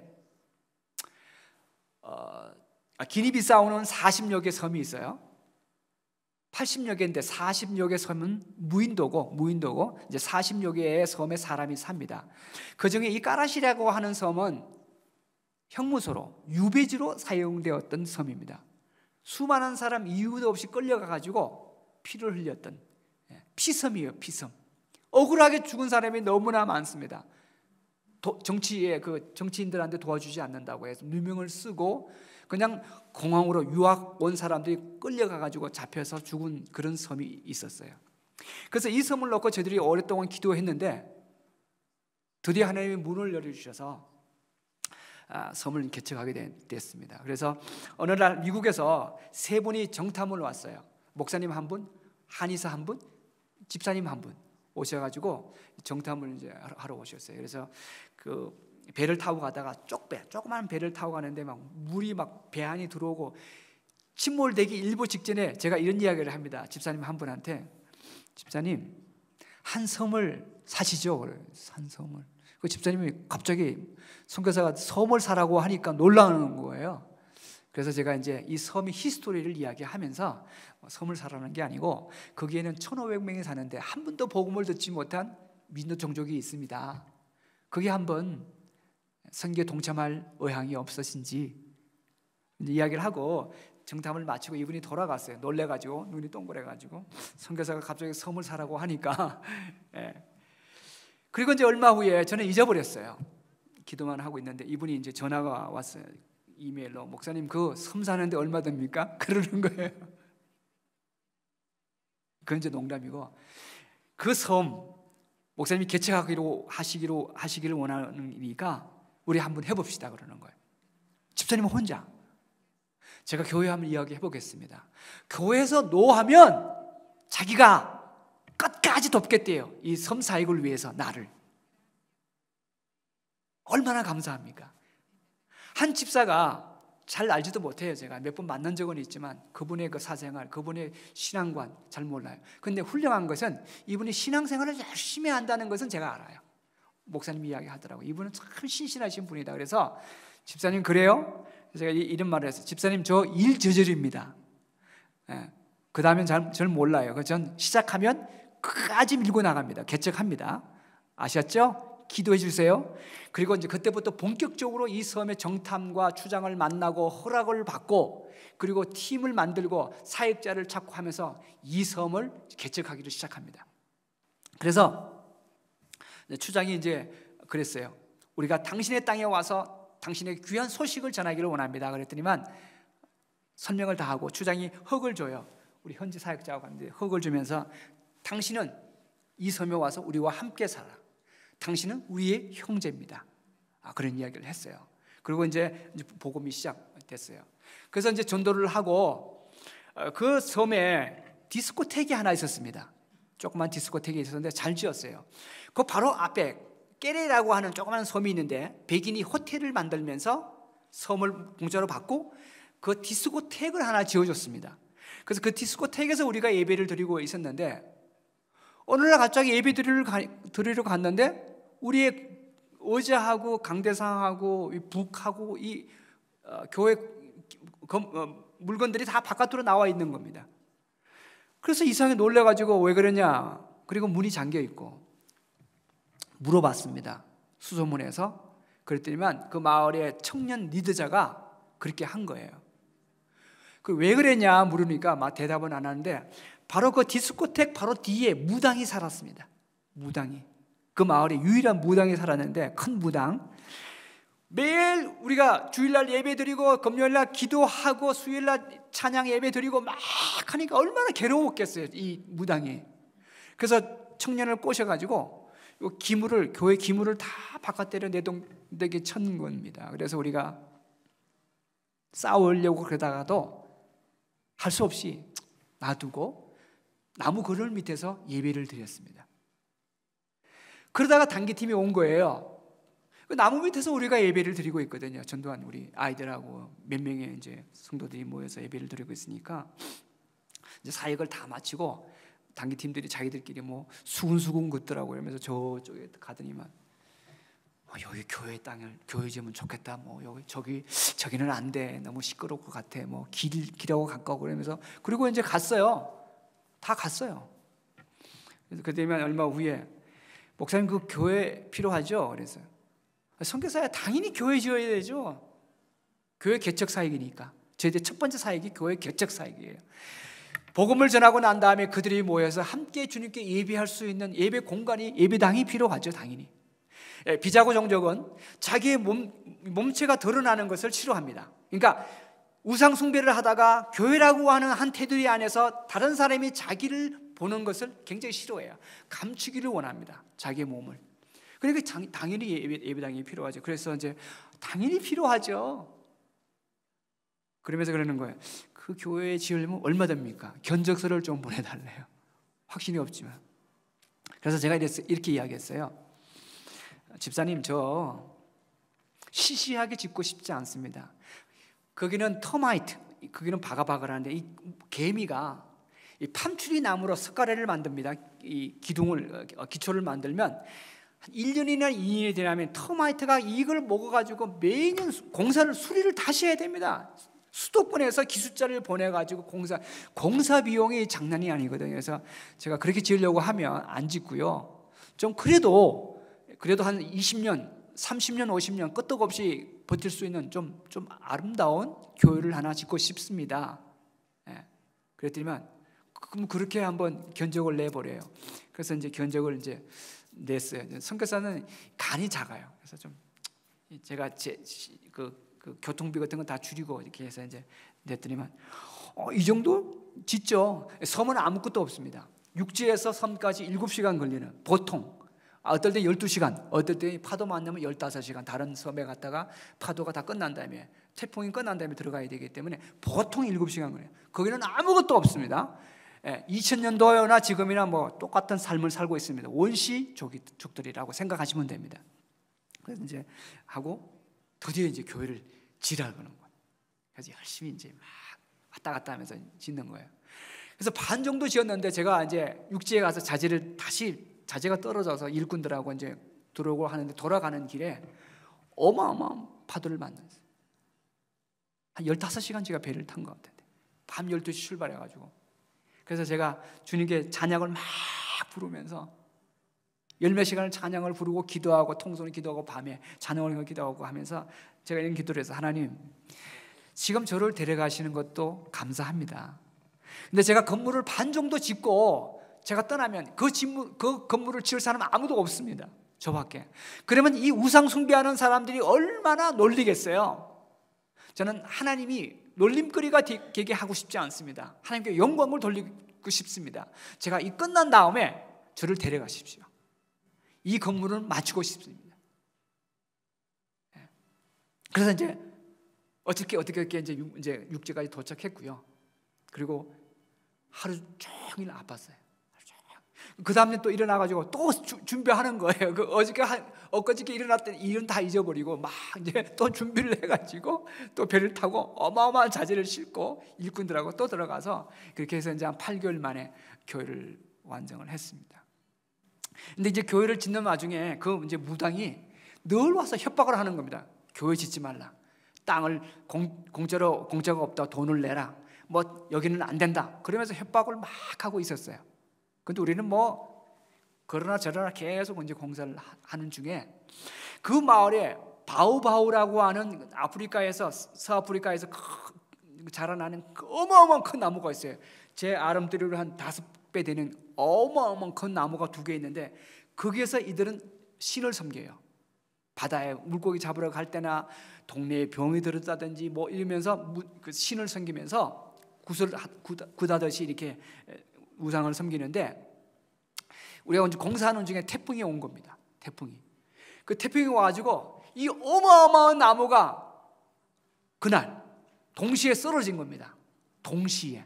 기니비사우는 40여 개 섬이 있어요. 80여 개인데 40여 개 섬은 무인도고 이제 40여 개의 섬에 사람이 삽니다. 그중에 이 까라시라고 하는 섬은 형무소로, 유배지로 사용되었던 섬입니다. 수많은 사람 이유도 없이 끌려가가지고 피를 흘렸던 피섬이에요. 피섬. 억울하게 죽은 사람이 너무나 많습니다. 정치인들한테 도와주지 않는다고 해서 누명을 쓰고 그냥 공항으로 유학 온 사람들이 끌려가가지고 잡혀서 죽은 그런 섬이 있었어요. 그래서 이 섬을 놓고 저희들이 오랫동안 기도했는데 드디어 하나님이 문을 열어주셔서 섬을 개척하게 됐습니다. 그래서 어느 날 미국에서 세 분이 정탐을 왔어요. 목사님 한 분, 한의사 한 분, 집사님 한 분 오셔가지고 정탐을 이제 하러 오셨어요. 그래서 그 배를 타고 가다가 조그만 배를 타고 가는데 막 물이 막 배 안에 들어오고 침몰되기 일보 직전에 제가 이런 이야기를 합니다. 집사님 한 분한테, 집사님 한 섬을 사시죠. 한 섬을. 그 집사님이 갑자기 선교사가 섬을 사라고 하니까 놀라는 거예요. 그래서 제가 이제 이 섬의 히스토리를 이야기하면서 섬을 사라는 게 아니고 거기에는 1,500명이 사는데 한 번도 복음을 듣지 못한 민노 종족이 있습니다. 거기 한번 선교에 동참할 의향이 없으신지 이야기를 하고 정탐을 마치고 이분이 돌아갔어요. 놀래가지고 눈이 동그래가지고 선교사가 갑자기 섬을 사라고 하니까 그리고 이제 얼마 후에 저는 잊어버렸어요. 기도만 하고 있는데 이분이 이제 전화가 왔어요. 이메일로 목사님 그 섬 사는데 얼마 됩니까? 그러는 거예요. 그건 이제 농담이고 그 섬 목사님이 개척하기를 원하니까 우리 한번 해봅시다 그러는 거예요. 집사님은 혼자. 제가 교회 한번 이야기해 보겠습니다. 교회에서 노하면 자기가 끝까지 돕겠대요. 이 섬 사역을 위해서 나를. 얼마나 감사합니까? 한 집사가 잘 알지도 못해요. 제가 몇 번 만난 적은 있지만 그분의 그 사생활, 그분의 신앙관 잘 몰라요. 근데 훌륭한 것은 이분이 신앙생활을 열심히 한다는 것은 제가 알아요. 목사님이 이야기하더라고요. 이분은 참 신실하신 분이다. 그래서 집사님 그래요? 제가 이런 말을 했어요. 집사님 저 일 저절입니다. 그 다음엔 잘 몰라요. 전 시작하면 끝까지 밀고 나갑니다. 개척합니다. 아셨죠? 기도해 주세요. 그리고 이제 그때부터 본격적으로 이 섬의 정탐과 추장을 만나고 허락을 받고 그리고 팀을 만들고 사역자를 찾고 하면서 이 섬을 개척하기를 시작합니다. 그래서 추장이 이제 그랬어요. 우리가 당신의 땅에 와서 당신의 귀한 소식을 전하기를 원합니다. 그랬더니만 설명을 다 하고 추장이 흙을 줘요. 우리 현지 사역자하고 갔는데 흙을 주면서 당신은 이 섬에 와서 우리와 함께 살아. 당신은 우리의 형제입니다. 그런 이야기를 했어요. 그리고 이제 복음이 시작됐어요. 그래서 이제 전도를 하고 그 섬에 디스코텍이 하나 있었습니다. 조그만 디스코텍이 있었는데 잘 지었어요. 그 바로 앞에 깨레라고 하는 조그만 섬이 있는데 백인이 호텔을 만들면서 섬을 공짜로 받고 그 디스코텍을 하나 지어줬습니다. 그래서 그 디스코텍에서 우리가 예배를 드리고 있었는데 어느 날 갑자기 예배 드리러 갔는데 우리의 의자하고 강대상하고 북하고 이 교회 물건들이 다 바깥으로 나와 있는 겁니다. 그래서 이상하게 놀래가지고 왜 그러냐? 그리고 문이 잠겨 있고 물어봤습니다. 수소문에서. 그랬더니만 그 마을의 청년 리더자가 그렇게 한 거예요. 그 왜 그랬냐 물으니까 막 대답은 안 하는데 바로 그 디스코텍 바로 뒤에 무당이 살았습니다. 무당이. 그 마을에 유일한 무당이 살았는데 큰 무당. 매일 우리가 주일날 예배 드리고 금요일날 기도하고 수요일날 찬양 예배 드리고 막 하니까 얼마나 괴로웠겠어요 이 무당이. 그래서 청년을 꼬셔가지고 기물을 교회 기물을 다 바깥으로 내동되게 쳤는 겁니다. 그래서 우리가 싸우려고 그러다가도 할 수 없이 놔두고 나무 그늘 밑에서 예배를 드렸습니다. 그러다가 단기팀이 온 거예요. 그 나무 밑에서 우리가 예배를 드리고 있거든요. 전도한 우리 아이들하고 몇 명의 이제 성도들이 모여서 예배를 드리고 있으니까 이제 사역을 다 마치고 단기팀들이 자기들끼리 뭐 수군수군 긋더라고요. 그러면서 저쪽에 가더니만 여기 교회 땅을 교회 지으면 좋겠다. 뭐 여기 저기는 안 돼. 너무 시끄러울 것 같아. 뭐 길하고 가까워 그러면서 그리고 이제 갔어요. 다 갔어요. 그래서 그때면 얼마 후에 목사님 그 교회 필요하죠? 그래서 선교사야 당연히 교회 지어야 되죠. 교회 개척 사역이니까. 저희들 첫 번째 사역이 교회 개척 사역이에요. 복음을 전하고 난 다음에 그들이 모여서 함께 주님께 예배할 수 있는 예배 공간이 예배당이 필요하죠. 당연히. 비자고 종족은 자기의 몸체가 드러나는 것을 싫어합니다. 그러니까 우상 숭배를 하다가 교회라고 하는 한 테두리 안에서 다른 사람이 자기를 보는 것을 굉장히 싫어해요. 감추기를 원합니다. 자기의 몸을. 그러니까 당연히 예배당이 필요하죠. 그래서 이제 당연히 필요하죠. 그러면서 그러는 거예요. 그 교회에 지으려면 얼마 됩니까? 견적서를 좀 보내달래요. 확신이 없지만. 그래서 제가 이렇게 이야기했어요. 집사님 저 시시하게 짓고 싶지 않습니다. 거기는 터마이트, 거기는 바가바가라는데 이 개미가 이 팜추리 나무로 석가래를 만듭니다. 이 기초를 만들면 1년이나 2년이 지나면 터마이트가 이걸 먹어가지고 매년 수리를 다시 해야 됩니다. 수도권에서 기술자를 보내가지고 공사 비용이 장난이 아니거든요. 그래서 제가 그렇게 지으려고 하면 안 짓고요. 좀 그래도 그래도 한 20년, 30년, 50년 끄떡없이 버틸 수 있는 좀 아름다운 교회를 하나 짓고 싶습니다. 그랬더니만 그럼 그렇게 한번 견적을 내버려요. 그래서 이제 견적을 이제 냈어요. 선교사는 간이 작아요. 그래서 좀 제가 그 교통비 같은 건 다 줄이고 이렇게 해서 이제 냈더니만 이 정도 짓죠. 섬은 아무것도 없습니다. 육지에서 섬까지 7시간 걸리는, 보통 어떨 때 12시간, 어떨 때 파도 만나면 15시간 다른 섬에 갔다가 파도가 다 끝난 다음에, 태풍이 끝난 다음에 들어가야 되기 때문에 보통 7시간 걸려요. 거기는 아무것도 없습니다. 2000년도나 지금이나 뭐 똑같은 삶을 살고 있습니다. 원시족들이라고 생각하시면 됩니다. 그래서 이제 하고 드디어 이제 교회를 지라는 거예요. 그래서 열심히 이제 막 왔다 갔다 하면서 짓는 거예요. 그래서 반 정도 지었는데 제가 이제 육지에 가서 자재가 떨어져서 일꾼들하고 이제 들어오고 하는데 돌아가는 길에 어마어마한 파도를 만났어요. 한 15시간 제가 배를 탄 것 같은데 밤 12시 출발해가지고, 그래서 제가 주님께 찬양을 막 부르면서 10몇 시간을 찬양을 부르고 기도하고 통성을 기도하고 밤에 찬양을 기도하고 하면서 제가 이런 기도를 해서, 하나님 지금 저를 데려가시는 것도 감사합니다. 근데 제가 건물을 반 정도 짓고 제가 떠나면 그 건물을 지을 사람은 아무도 없습니다. 저밖에. 그러면 이 우상 숭배하는 사람들이 얼마나 놀리겠어요. 저는 하나님이 놀림거리가 되게 하고 싶지 않습니다. 하나님께 영광을 돌리고 싶습니다. 제가 이 끝난 다음에 저를 데려가십시오. 이 건물을 마치고 싶습니다. 그래서 이제 어떻게 이제 육지까지 도착했고요. 그리고 하루 종일 아팠어요. 그 다음에 또 일어나가지고 또 준비하는 거예요. 엊그저께 일어났더니 일은 다 잊어버리고 막 이제 또 준비를 해가지고 또 배를 타고 어마어마한 자재를 싣고 일꾼들하고 또 들어가서 그렇게 해서 이제 한 8개월 만에 교회를 완성을 했습니다. 근데 이제 교회를 짓는 와중에 그 이제 무당이 늘 와서 협박을 하는 겁니다. 교회 짓지 말라. 땅을 공짜가 없다. 돈을 내라. 뭐 여기는 안 된다. 그러면서 협박을 막 하고 있었어요. 근데 우리는 뭐 그러나 저러나 계속 이제 공사를 하는 중에 그 마을에 바우바우라고 하는 서아프리카에서 자라나는 어마어마한 큰 나무가 있어요. 제 아름드리로 한 5배 되는 어마어마한 큰 나무가 2개 있는데 거기에서 이들은 신을 섬겨요. 바다에 물고기 잡으러 갈 때나 동네에 병이 들었다든지 뭐 이러면서 그 신을 섬기면서 굿하듯이 이렇게 우상을 섬기는데, 우리가 이제 공사하는 중에 태풍이 온 겁니다. 그 태풍이 와가지고 이 어마어마한 나무가 그날 동시에 쓰러진 겁니다. 동시에.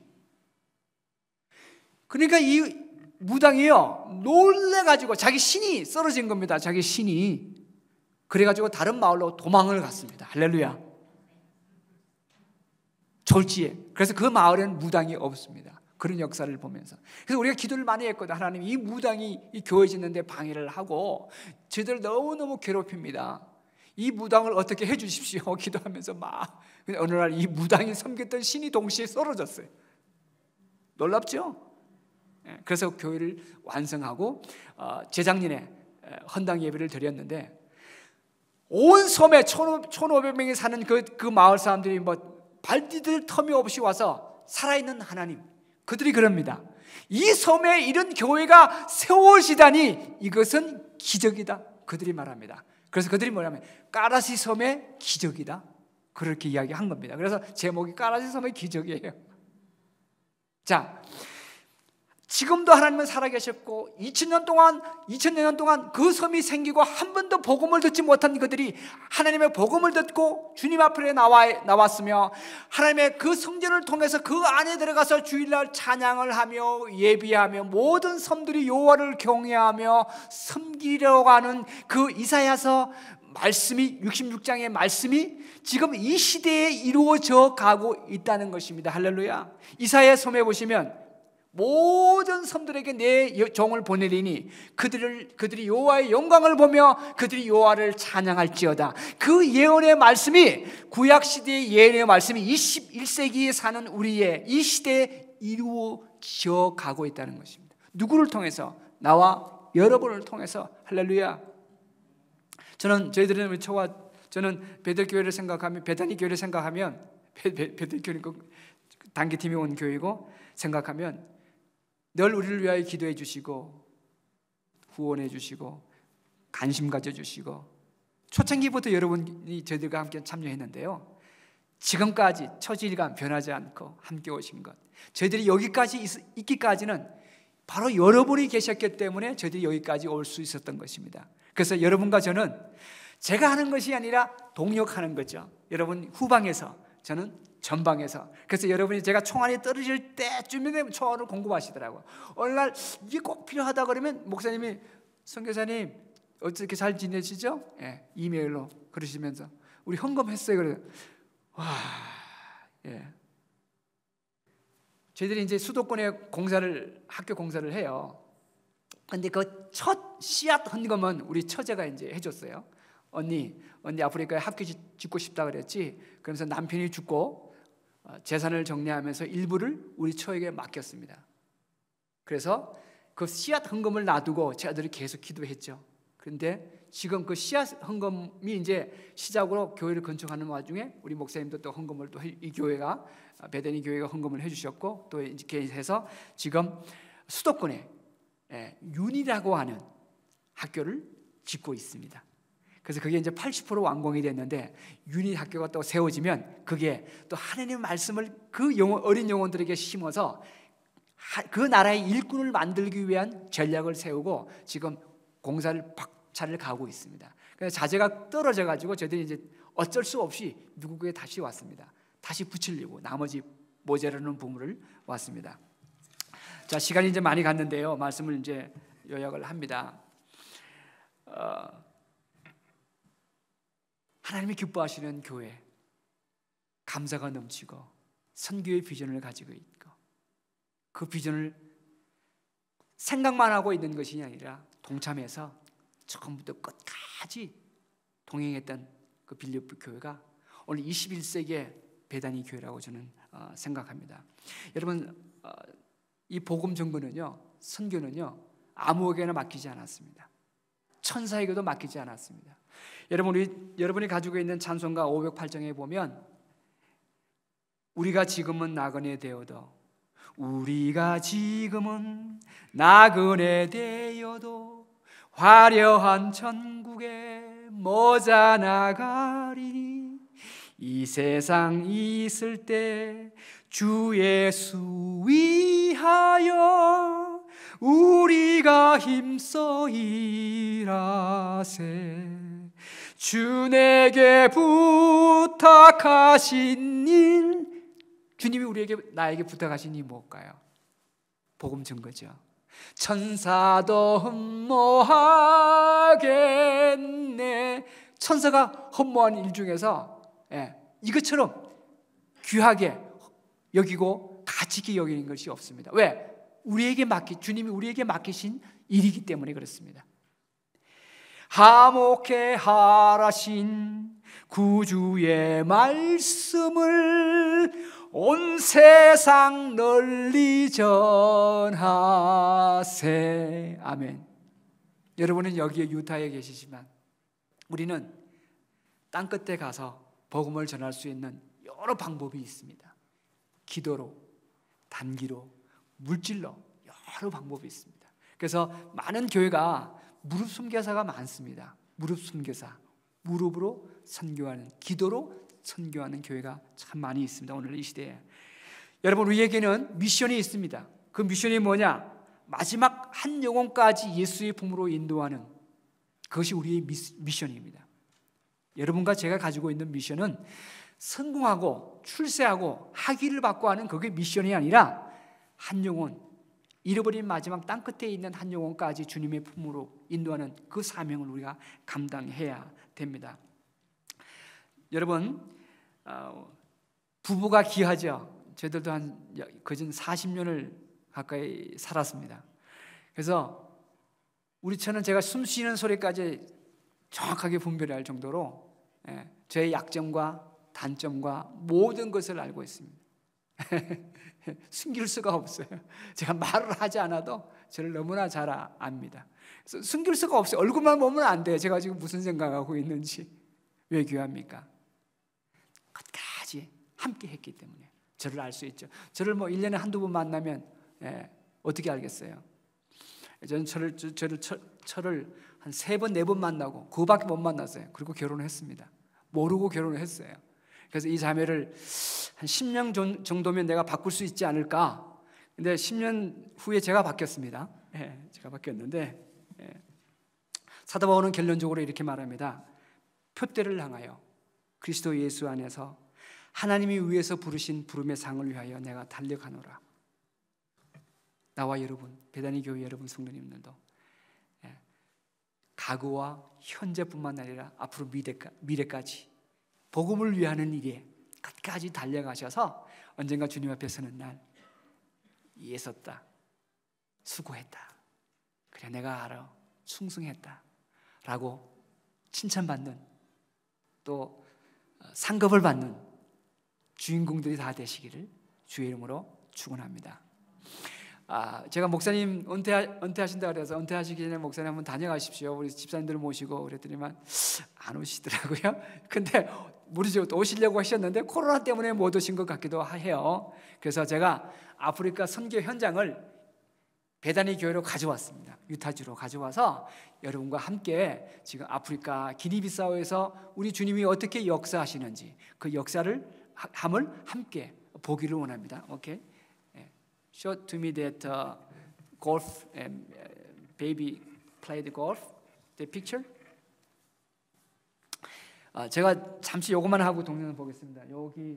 그러니까 이 무당이요 놀래가지고 자기 신이 쓰러진 겁니다. 자기 신이. 그래가지고 다른 마을로 도망을 갔습니다. 할렐루야. 졸지에. 그래서 그 마을에는 무당이 없습니다. 그런 역사를 보면서. 그래서 우리가 기도를 많이 했거든. 하나님, 이 무당이 이 교회 짓는데 방해를 하고 저희들 너무너무 괴롭힙니다. 이 무당을 어떻게 해 주십시오. 기도하면서 막. 어느 날 이 무당이 섬겼던 신이 동시에 쓰러졌어요. 놀랍죠? 그래서 교회를 완성하고 재작년에 헌당 예배를 드렸는데 온 섬에 1,500명이 사는 그 마을 사람들이 뭐 발디딜 텀이 없이 와서 살아있는 하나님, 그들이 그럽니다. 이 섬에 이런 교회가 세워지다니 이것은 기적이다. 그들이 말합니다. 그래서 그들이 뭐냐면 까라시 섬의 기적이다. 그렇게 이야기한 겁니다. 그래서 제목이 까라시 섬의 기적이에요. 자, 지금도 하나님은 살아계셨고 2000년 동안 그 섬이 생기고 한 번도 복음을 듣지 못한 그들이 하나님의 복음을 듣고 주님 앞에 나왔으며 하나님의 그 성전을 통해서 그 안에 들어가서 주일날 찬양을 하며 예비하며 모든 섬들이 여호와를 경외하며 섬기려고 하는 그 이사야서 말씀이 66장의 말씀이 지금 이 시대에 이루어져 가고 있다는 것입니다. 할렐루야. 이사야 섬에 보시면 모든 섬들에게 내 종을 보내리니 그들이 여호와의 영광을 보며 그들이 여호와를 찬양할지어다. 그 예언의 말씀이 구약 시대의 예언의 말씀이 21세기에 사는 우리의 이 시대에 이루어져 가고 있다는 것입니다. 누구를 통해서? 나와 여러분을 통해서. 할렐루야. 저희들은 우리 저는 베들교회를 생각하면, 베다니 교회를 생각하면, 베들교회는 단기팀이 온 교회고 생각하면 늘 우리를 위하여 기도해 주시고 후원해 주시고 관심 가져 주시고 초창기부터 여러분이 저희들과 함께 참여했는데요, 지금까지 처지일감 변하지 않고 함께 오신 것, 저희들이 여기까지 있기까지는 바로 여러분이 계셨기 때문에 저희들이 여기까지 올 수 있었던 것입니다. 그래서 여러분과 저는 제가 하는 것이 아니라 동력하는 거죠. 여러분 후방에서, 저는 전방에서. 그래서 여러분이 제가 총알이 떨어질 때쯤에 되면 총알을 공급하시더라고요. 어느 날 이게 꼭 필요하다 그러면 목사님이, 선교사님 어떻게 잘 지내시죠? 예, 이메일로 그러시면서 우리 헌금했어요. 그래요. 와, 예. 저희들이 이제 수도권에 학교 공사를 해요. 근데 그 첫 씨앗 헌금은 우리 처제가 이제 해줬어요. 언니 아프리카에 학교 짓고 싶다 그랬지. 그러면서 남편이 죽고 재산을 정리하면서 일부를 우리 처에게 맡겼습니다. 그래서 그 씨앗 헌금을 놔두고 제 아들이 계속 기도했죠. 그런데 지금 그 씨앗 헌금이 이제 시작으로 교회를 건축하는 와중에 우리 목사님도 또 헌금을, 또 이 교회가, 베데니 교회가 헌금을 해주셨고, 또 이렇게 해서 지금 수도권에 윤이라고 하는 학교를 짓고 있습니다. 그래서 그게 이제 80% 완공이 됐는데, 윤희 학교가 또 세워지면 그게 또 하나님의 말씀을 그 어린 영혼들에게 심어서 그 나라의 일꾼을 만들기 위한 전략을 세우고 지금 공사를 박차를 가고 있습니다. 그래서 자재가 떨어져 가지고 저희들이 이제 어쩔 수 없이 미국에 다시 왔습니다. 다시 붙이려고 나머지 모자라는 부분을 왔습니다. 자, 시간이 이제 많이 갔는데요, 말씀을 이제 요약을 합니다. 하나님이 기뻐하시는 교회, 감사가 넘치고 선교의 비전을 가지고 있고, 그 비전을 생각만 하고 있는 것이 아니라 동참해서 처음부터 끝까지 동행했던 그 빌립보 교회가 오늘 21세기의 베다니 교회라고 저는 생각합니다. 여러분, 이 복음 전거는요, 선교는요, 아무에게나 맡기지 않았습니다. 천사에게도 맡기지 않았습니다. 여러분이 가지고 있는 찬송가 508장에 보면, 우리가 지금은 나그네 되어도, 우리가 지금은 나그네 되어도 화려한 천국에 모자 나가리니, 이 세상 있을 때 주 예수 위하여 우리가 힘써 일하세. 주 내게 부탁하신 일, 주님이 나에게 부탁하신 일이 뭘까요? 복음 전거죠. 천사도 흠모하겠네. 천사가 흠모한 일 중에서 이것처럼 귀하게 여기고 가치 있게 여기는 것이 없습니다. 왜? 주님이 우리에게 맡기신 일이기 때문에 그렇습니다. 화목해 하라신 구주의 말씀을 온 세상 널리 전하세. 아멘. 여러분은 여기에 유타에 계시지만 우리는 땅끝에 가서 복음을 전할 수 있는 여러 방법이 있습니다. 기도로, 단기로, 물질로 여러 방법이 있습니다. 그래서 많은 교회가 무릎 선교사가 많습니다. 무릎 선교사, 무릎으로 선교하는, 기도로 선교하는 교회가 참 많이 있습니다. 오늘 이 시대에. 여러분, 우리에게는 미션이 있습니다. 그 미션이 뭐냐? 마지막 한 영혼까지 예수의 품으로 인도하는, 그것이 우리의 미션입니다. 여러분과 제가 가지고 있는 미션은 성공하고 출세하고 학위를 받고 하는 그게 미션이 아니라 한 영혼, 잃어버린 마지막 땅끝에 있는 한 영혼까지 주님의 품으로 인도하는 그 사명을 우리가 감당해야 됩니다. 여러분, 부부가 귀하죠. 저희들도 거진 40년을 가까이 살았습니다. 그래서 우리 처는 제가 숨 쉬는 소리까지 정확하게 분별할 정도로 저의 약점과 단점과 모든 것을 알고 있습니다. 숨길 수가 없어요. 제가 말을 하지 않아도 저를 너무나 잘 압니다. 그래서 숨길 수가 없어요. 얼굴만 보면 안 돼요. 제가 지금 무슨 생각하고 있는지. 왜 귀합니까? 끝까지 함께 했기 때문에 저를 알 수 있죠. 저를 뭐 1년에 한두 번 만나면 어떻게 알겠어요? 저는 저를 한 3번, 4번 만나고 그거밖에 못 만났어요. 그리고 결혼을 했습니다. 모르고 결혼을 했어요. 그래서 이 자매를 한 10년 정도면 내가 바꿀 수 있지 않을까. 근데 10년 후에 제가 바뀌었습니다. 제가 바뀌었는데 사도 바울은 결론적으로 이렇게 말합니다. 표대를 향하여 그리스도 예수 안에서 하나님이 위에서 부르신 부름의 상을 위하여 내가 달려가노라. 나와 여러분, 베다니 교회 여러분 성도님들도 과거와 현재뿐만 아니라 앞으로 미래까지 복음을 위하는 일에 끝까지 달려가셔서 언젠가 주님 앞에 서는 날 애썼다, 수고했다, 그래 내가 알아, 충성했다 라고 칭찬받는, 또 상급을 받는 주인공들이 다 되시기를 주의 이름으로 축원합니다. 제가 목사님 은퇴하신다 그래서 은퇴하시기 전에 목사님 한번 다녀가십시오, 우리 집사님들을 모시고 그랬더니만 안 오시더라고요. 근데 모르죠, 오시려고 하셨는데 코로나 때문에 못 오신 것 같기도 해요. 그래서 제가 아프리카 선교 현장을 베다니 교회로 가져왔습니다. 유타주로 가져와서 여러분과 함께 지금 아프리카 기니비사우에서 우리 주님이 어떻게 역사하시는지 그 역사를 함을 함께 보기를 원합니다. 오케이? Show to me that golf baby played golf. The picture. 제가 잠시 요것만 하고 동영상 보겠습니다. 여기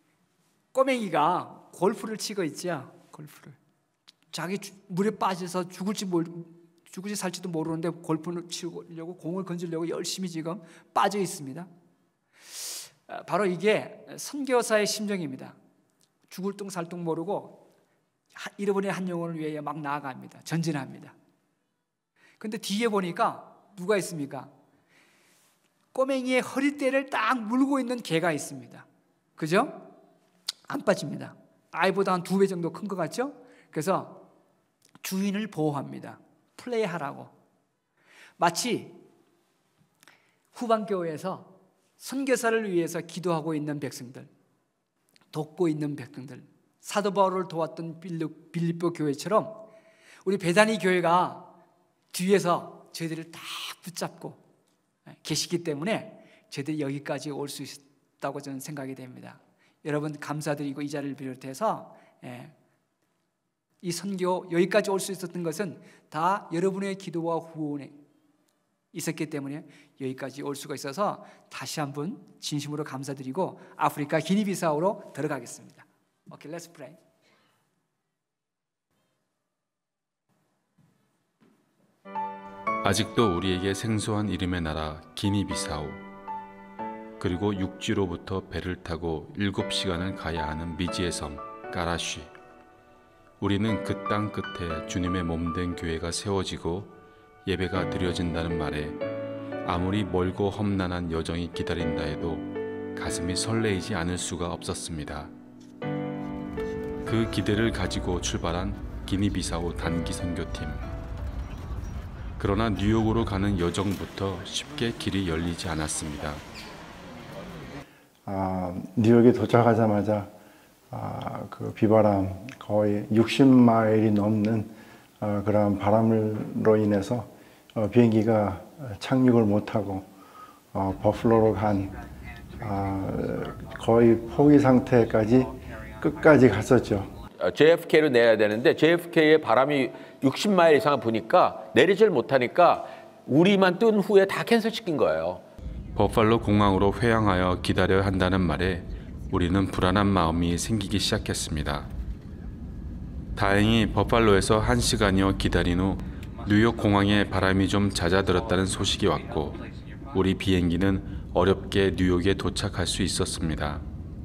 꼬맹이가 골프를 치고 있죠. 골프를. 자기 물에 빠져서 죽을지 살지도 모르는데 골프를 치려고 공을 건지려고 열심히 지금 빠져 있습니다. 바로 이게 선교사의 심정입니다. 죽을 둥 살 둥 모르고 잃어버린 한 영혼을 위해 막 나아갑니다. 전진합니다. 근데 뒤에 보니까 누가 있습니까? 꼬맹이의 허리띠를 딱 물고 있는 개가 있습니다. 그죠? 안 빠집니다. 아이보다 한 2배 정도 큰 것 같죠? 그래서 주인을 보호합니다. 플레이하라고. 마치 후반교회에서 선교사를 위해서 기도하고 있는 백성들, 돕고 있는 백성들, 사도 바울을 도왔던 빌립보 교회처럼 우리 베다니 교회가 뒤에서 저희들을 딱 붙잡고 계시기 때문에 저희들이 여기까지 올 수 있다고 저는 생각이 됩니다. 여러분 감사드리고 이 자리를 비롯해서 이 선교 여기까지 올 수 있었던 것은 다 여러분의 기도와 후원에 있었기 때문에 여기까지 올 수가 있어서 다시 한번 진심으로 감사드리고 아프리카 기니비사우로 들어가겠습니다. Okay, let's pray. 아직도 우리에게 생소한 이름의 나라 기니비사우, 그리고 육지로부터 배를 타고 7시간을 가야 하는 미지의 섬 까라쉬. 우리는 그 땅 끝에 주님의 몸된 교회가 세워지고 예배가 드려진다는 말에 아무리 멀고 험난한 여정이 기다린다 해도 가슴이 설레이지 않을 수가 없었습니다. 그 기대를 가지고 출발한 기니비사우 단기 선교팀. 그러나 뉴욕으로 가는 여정부터 쉽게 길이 열리지 않았습니다. 뉴욕에 도착하자마자 그 비바람 거의 60마일이 넘는 그런 바람으로 인해서 비행기가 착륙을 못하고 버플로로 간 거의 포기 상태까지 끝까지 갔었죠. JFK로 내야 되는데 JFK에 바람이 60마일 이상 부니까 내리질 못하니까 우리만 뜬 후에 다 캔슬시킨 거예요. 버팔로 공항으로 회항하여 기다려야 한다는 말에 우리는 불안한 마음이 생기기 시작했습니다. 다행히 버팔로에서 1시간여 기다린 후 뉴욕 공항에 바람이 좀 잦아들었다는 소식이 왔고 우리 비행기는 어렵게 뉴욕에 도착할 수 있었습니다.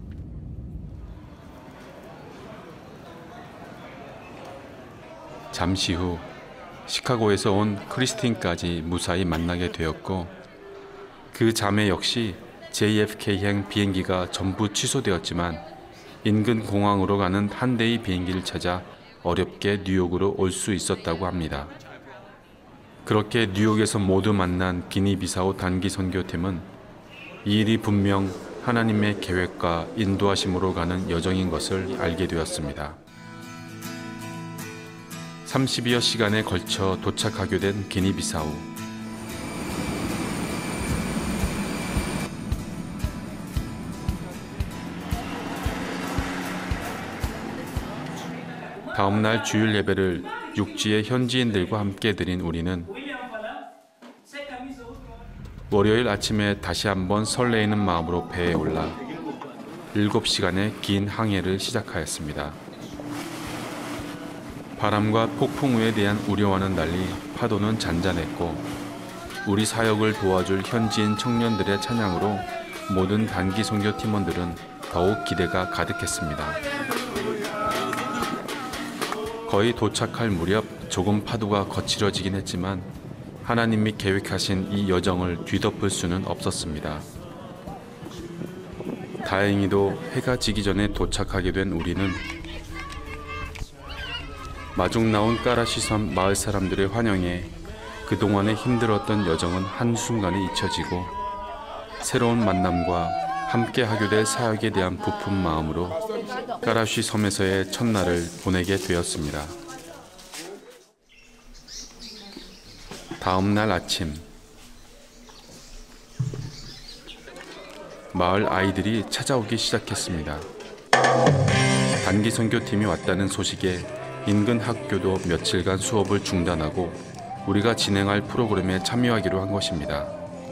잠시 후 시카고에서 온 크리스틴까지 무사히 만나게 되었고 그 자매 역시 JFK행 비행기가 전부 취소되었지만 인근 공항으로 가는 한 대의 비행기를 찾아 어렵게 뉴욕으로 올 수 있었다고 합니다. 그렇게 뉴욕에서 모두 만난 기니비사우 단기 선교팀은 이 일이 분명 하나님의 계획과 인도하심으로 가는 여정인 것을 알게 되었습니다. 30여 시간에 걸쳐 도착하게 된 기니비사우. 다음날 주일 예배를 육지의 현지인들과 함께 드린 우리는 월요일 아침에 다시 한번 설레이는 마음으로 배에 올라 7시간의 긴 항해를 시작하였습니다. 바람과 폭풍우에 대한 우려와는 달리 파도는 잔잔했고 우리 사역을 도와줄 현지인 청년들의 찬양으로 모든 단기 선교 팀원들은 더욱 기대가 가득했습니다. 거의 도착할 무렵 조금 파도가 거칠어지긴 했지만 하나님이 계획하신 이 여정을 뒤덮을 수는 없었습니다. 다행히도 해가 지기 전에 도착하게 된 우리는 마중 나온 까라시섬 마을 사람들의 환영에 그동안에 힘들었던 여정은 한순간에 잊혀지고 새로운 만남과 함께 하게 될 사역에 대한 부푼 마음으로 까라쉬 섬에서의 첫날을 보내게 되었습니다. 다음 날 아침, 마을 아이들이 찾아오기 시작했습니다. 단기 선교팀이 왔다는 소식에 인근 학교도 며칠간 수업을 중단하고 우리가 진행할 프로그램에 참여하기로 한 것입니다.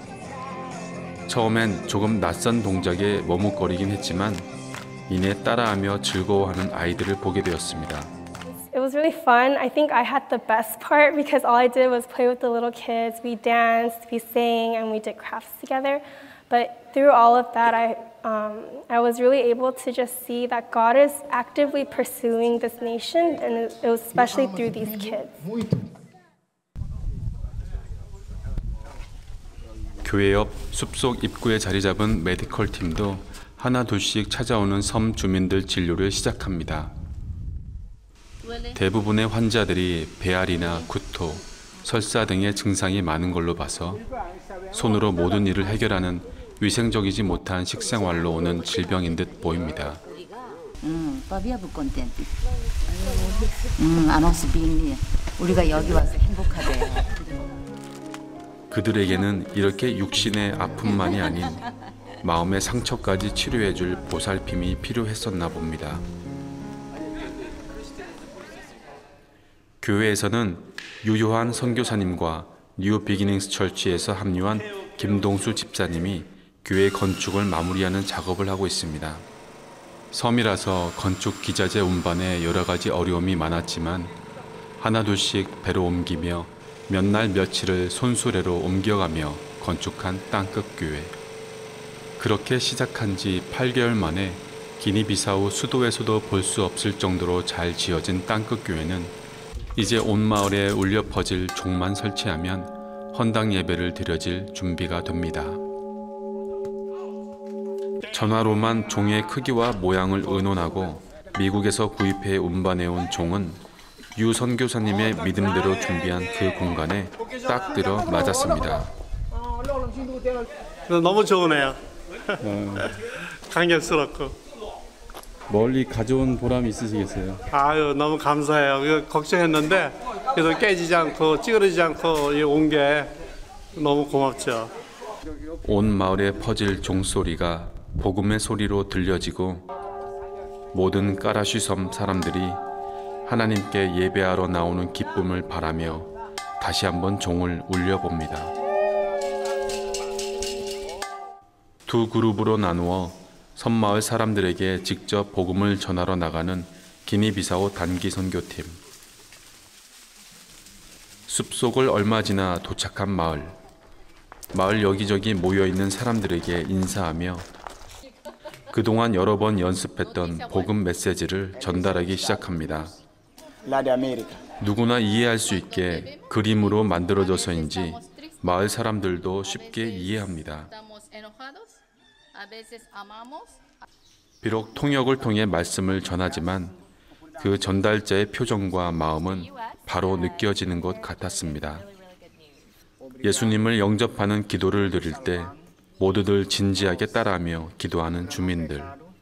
처음엔 조금 낯선 동작에 머뭇거리긴 했지만 이내 따라하며 즐거워하는 아이들을 보게 되었습니다. It was really fun. I think I had the best part because all I did was play with the little kids. We danced, we sang, and we did crafts together. But through all of that, I was really able to just see that God is actively pursuing this nation, and it was especially through these kids. 교회 옆 숲속 입구에 자리 잡은 메디컬 팀도 하나 둘씩 찾아오는 섬 주민들 진료를 시작합니다. 대부분의 환자들이 배앓이나 구토, 설사 등의 증상이 많은 걸로 봐서 손으로 모든 일을 해결하는 위생적이지 못한 식생활로 오는 질병인 듯 보입니다. 우리가 여기 와서 행복하대요. 그들에게는 이렇게 육신의 아픔만이 아닌 마음의 상처까지 치료해줄 보살핌이 필요했었나 봅니다. 교회에서는 유효한 선교사님과 뉴 비기닝스 철치에서 합류한 김동수 집사님이 교회 건축을 마무리하는 작업을 하고 있습니다. 섬이라서 건축 기자재 운반에 여러 가지 어려움이 많았지만 하나둘씩 배로 옮기며 몇 날 며칠을 손수레로 옮겨가며 건축한 땅끝 교회. 그렇게 시작한 지 8개월 만에 기니비사우 수도에서도 볼 수 없을 정도로 잘 지어진 땅끝 교회는 이제 온 마을에 울려 퍼질 종만 설치하면 헌당 예배를 드려질 준비가 됩니다. 전화로만 종의 크기와 모양을 의논하고 미국에서 구입해 운반해온 종은 유 선교사님의 믿음대로 준비한 그 공간에 딱 들어 맞았습니다. 너무 좋으네요. 감격스럽고. 멀리 가져온 보람이 있으시겠어요? 아유, 너무 감사해요. 걱정했는데 그래서 깨지지 않고 찌그러지지 않고 온 게 너무 고맙죠. 온 마을에 퍼질 종소리가 복음의 소리로 들려지고 모든 까라쉬 섬 사람들이 하나님께 예배하러 나오는 기쁨을 바라며 다시 한번 종을 울려봅니다. 두 그룹으로 나누어 섬마을 사람들에게 직접 복음을 전하러 나가는 기니비사우 단기 선교팀. 숲속을 얼마 지나 도착한 마을 여기저기 모여있는 사람들에게 인사하며 그동안 여러 번 연습했던 복음 메시지를 전달하기 시작합니다. 누구나 이해할 수 있게 그림으로 만들어져서인지 마을 사람들도 쉽게 이해합니다. 비록 통역을 통해 말씀을 전하지만 그 전달자의 표정과 마음은 바로 느껴지는 것 같았습니다. 예수님을 영접하는 기도를 드릴 때 모두들 진지하게 따라하며 기도하는 주민들.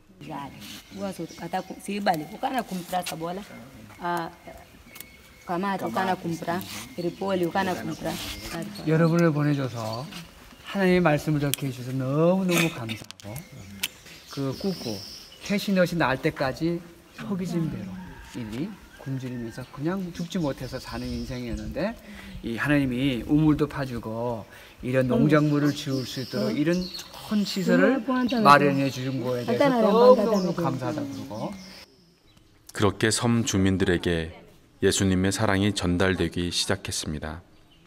여러분을 보내줘서 하나님의 말씀을 듣게 해주셔서 너무너무 감사하고 그 꾸고 캐시넛이 날 때까지 허기진 배로 일이 굶주리면서 그냥 죽지 못해서 사는 인생이었는데 이 하나님이 우물도 파주고 이런 농작물을 지을 수 있도록 이런 좋은 시설을 마련해 주신 거에 대해서 너무너무 감사하다고 그러고 그렇게 섬 주민들에게 예수님의 사랑이 전달되기 시작했습니다.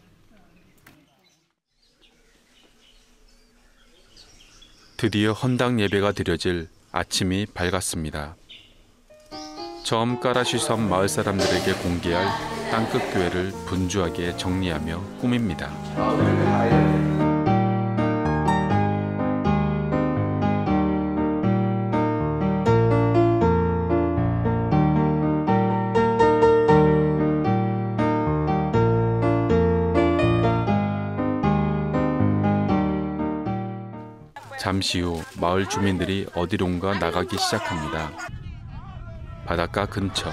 드디어 헌당 예배가 드려질 아침이 밝았습니다. 처음 까라시 섬 마을 사람들에게 공개할 땅끝 교회를 분주하게 정리하며 꾸밉니다. 잠시 후 마을 주민들이 어디론가 나가기 시작합니다. 바닷가 근처.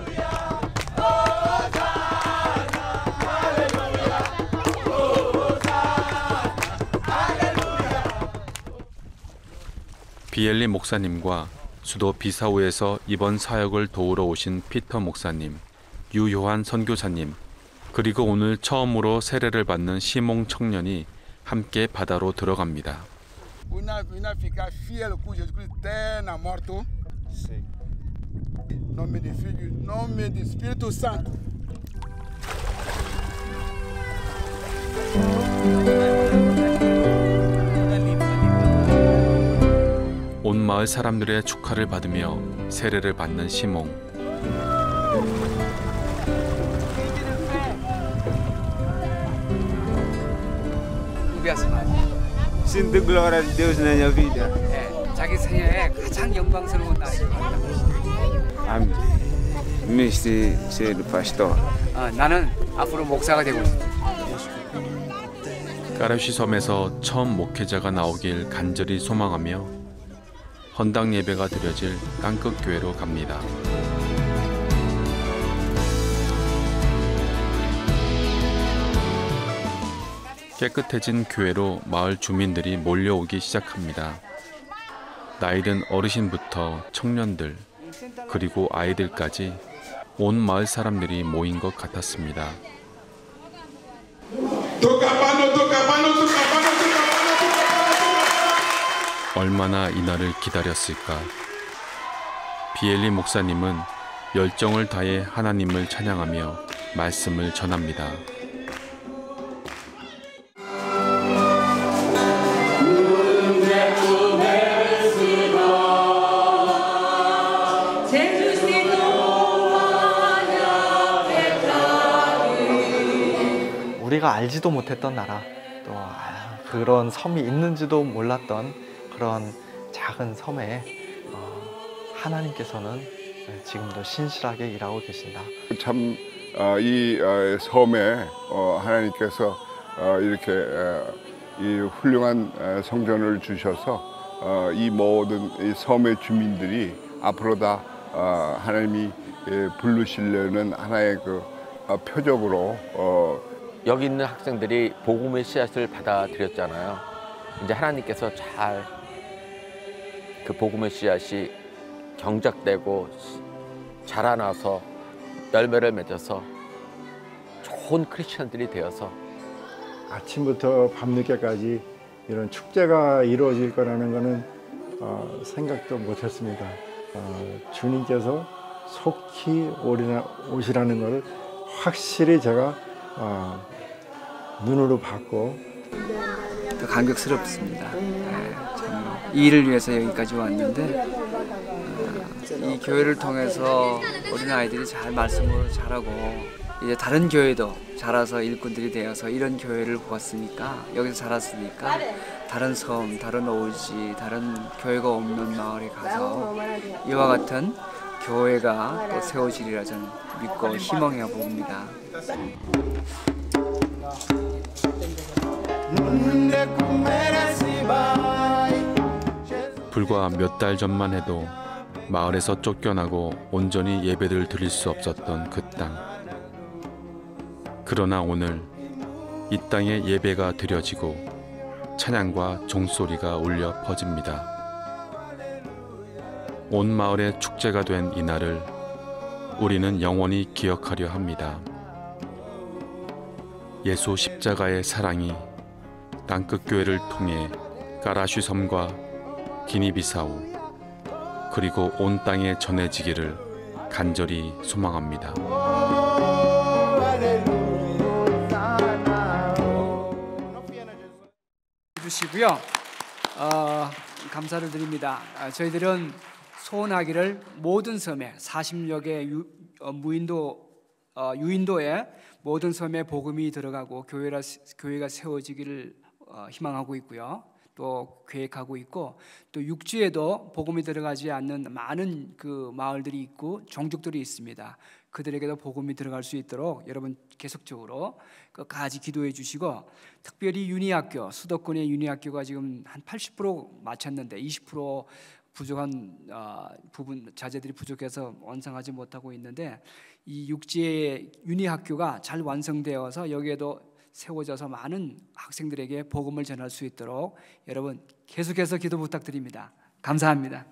비엘리 목사님과 수도 비사우에서 이번 사역을 도우러 오신 피터 목사님, 유요한 선교사님, 그리고 오늘 처음으로 세례를 받는 시몽 청년이 함께 바다로 들어갑니다. Nome do Filho, nome do Espírito Santo. 온 마을 사람들의 축하를 받으며 세례를 받는 시몽. Sinto glória de Deus na minha vida. 자기 생애에 가장 영광스러운 날입니다. Mestre ser pastor. 나는 앞으로 목사가 되고 싶다. 까라시 섬에서 처음 목회자가 나오길 간절히 소망하며 헌당 예배가 드려질 땅끝 교회로 갑니다. 깨끗해진 교회로 마을 주민들이 몰려오기 시작합니다. 나이든 어르신부터 청년들, 그리고 아이들까지 온 마을 사람들이 모인 것 같았습니다. 얼마나 이날을 기다렸을까. 비엘리 목사님은 열정을 다해 하나님을 찬양하며 말씀을 전합니다. 우리가 알지도 못했던 나라, 또 그런 섬이 있는지도 몰랐던 그런 작은 섬에 하나님께서는 지금도 신실하게 일하고 계신다. 참 이 섬에 하나님께서 이렇게 이 훌륭한 성전을 주셔서 이 모든 이 섬의 주민들이 앞으로 다 하나님이 부르시려는 하나의 그 표적으로 여기 있는 학생들이 복음의 씨앗을 받아들였잖아요. 이제 하나님께서 잘 그 복음의 씨앗이 경작되고 자라나서 열매를 맺어서 좋은 크리스천들이 되어서 아침부터 밤늦게까지 이런 축제가 이루어질 거라는 것은 생각도 못했습니다. 주님께서 속히 오시라는 것을 확실히 제가 눈으로 봤고 더 감격스럽습니다. 참, 이 일을 위해서 여기까지 왔는데 이 교회를 통해서 어린아이들이 잘 말씀을 잘하고 이제 다른 교회도 자라서 일꾼들이 되어서 이런 교회를 보았으니까 여기서 자랐으니까 다른 섬, 다른 오지, 다른 교회가 없는 마을에 가서 이와 같은 교회가 또 세워지리라 저는 믿고 희망해 봅니다. 불과 몇 달 전만 해도 마을에서 쫓겨나고 온전히 예배를 드릴 수 없었던 그 땅. 그러나 오늘 이 땅에 예배가 드려지고 찬양과 종소리가 울려 퍼집니다. 온 마을의 축제가 된 이날을 우리는 영원히 기억하려 합니다. 예수 십자가의 사랑이 땅끝 교회를 통해 까라슈 섬과 기니비사우 그리고 온 땅에 전해지기를 간절히 소망합니다. 주시고요. 감사를 드립니다. 저희들은 소원하기를 모든 섬에 40여 개 유인도의 모든 섬에 복음이 들어가고 교회가 세워지기를 희망하고 있고요. 또 계획하고 있고 또 육지에도 복음이 들어가지 않는 많은 그 마을들이 있고 종족들이 있습니다. 그들에게도 복음이 들어갈 수 있도록 여러분 계속적으로 끝까지 기도해 주시고 특별히 유니학교 수도권의 유니학교가 지금 한 80% 마쳤는데 20% 부족한 부분 자재들이 부족해서 완성하지 못하고 있는데 이 육지의 유니학교가 잘 완성되어서 여기에도 세워져서 많은 학생들에게 복음을 전할 수 있도록 여러분 계속해서 기도 부탁드립니다. 감사합니다.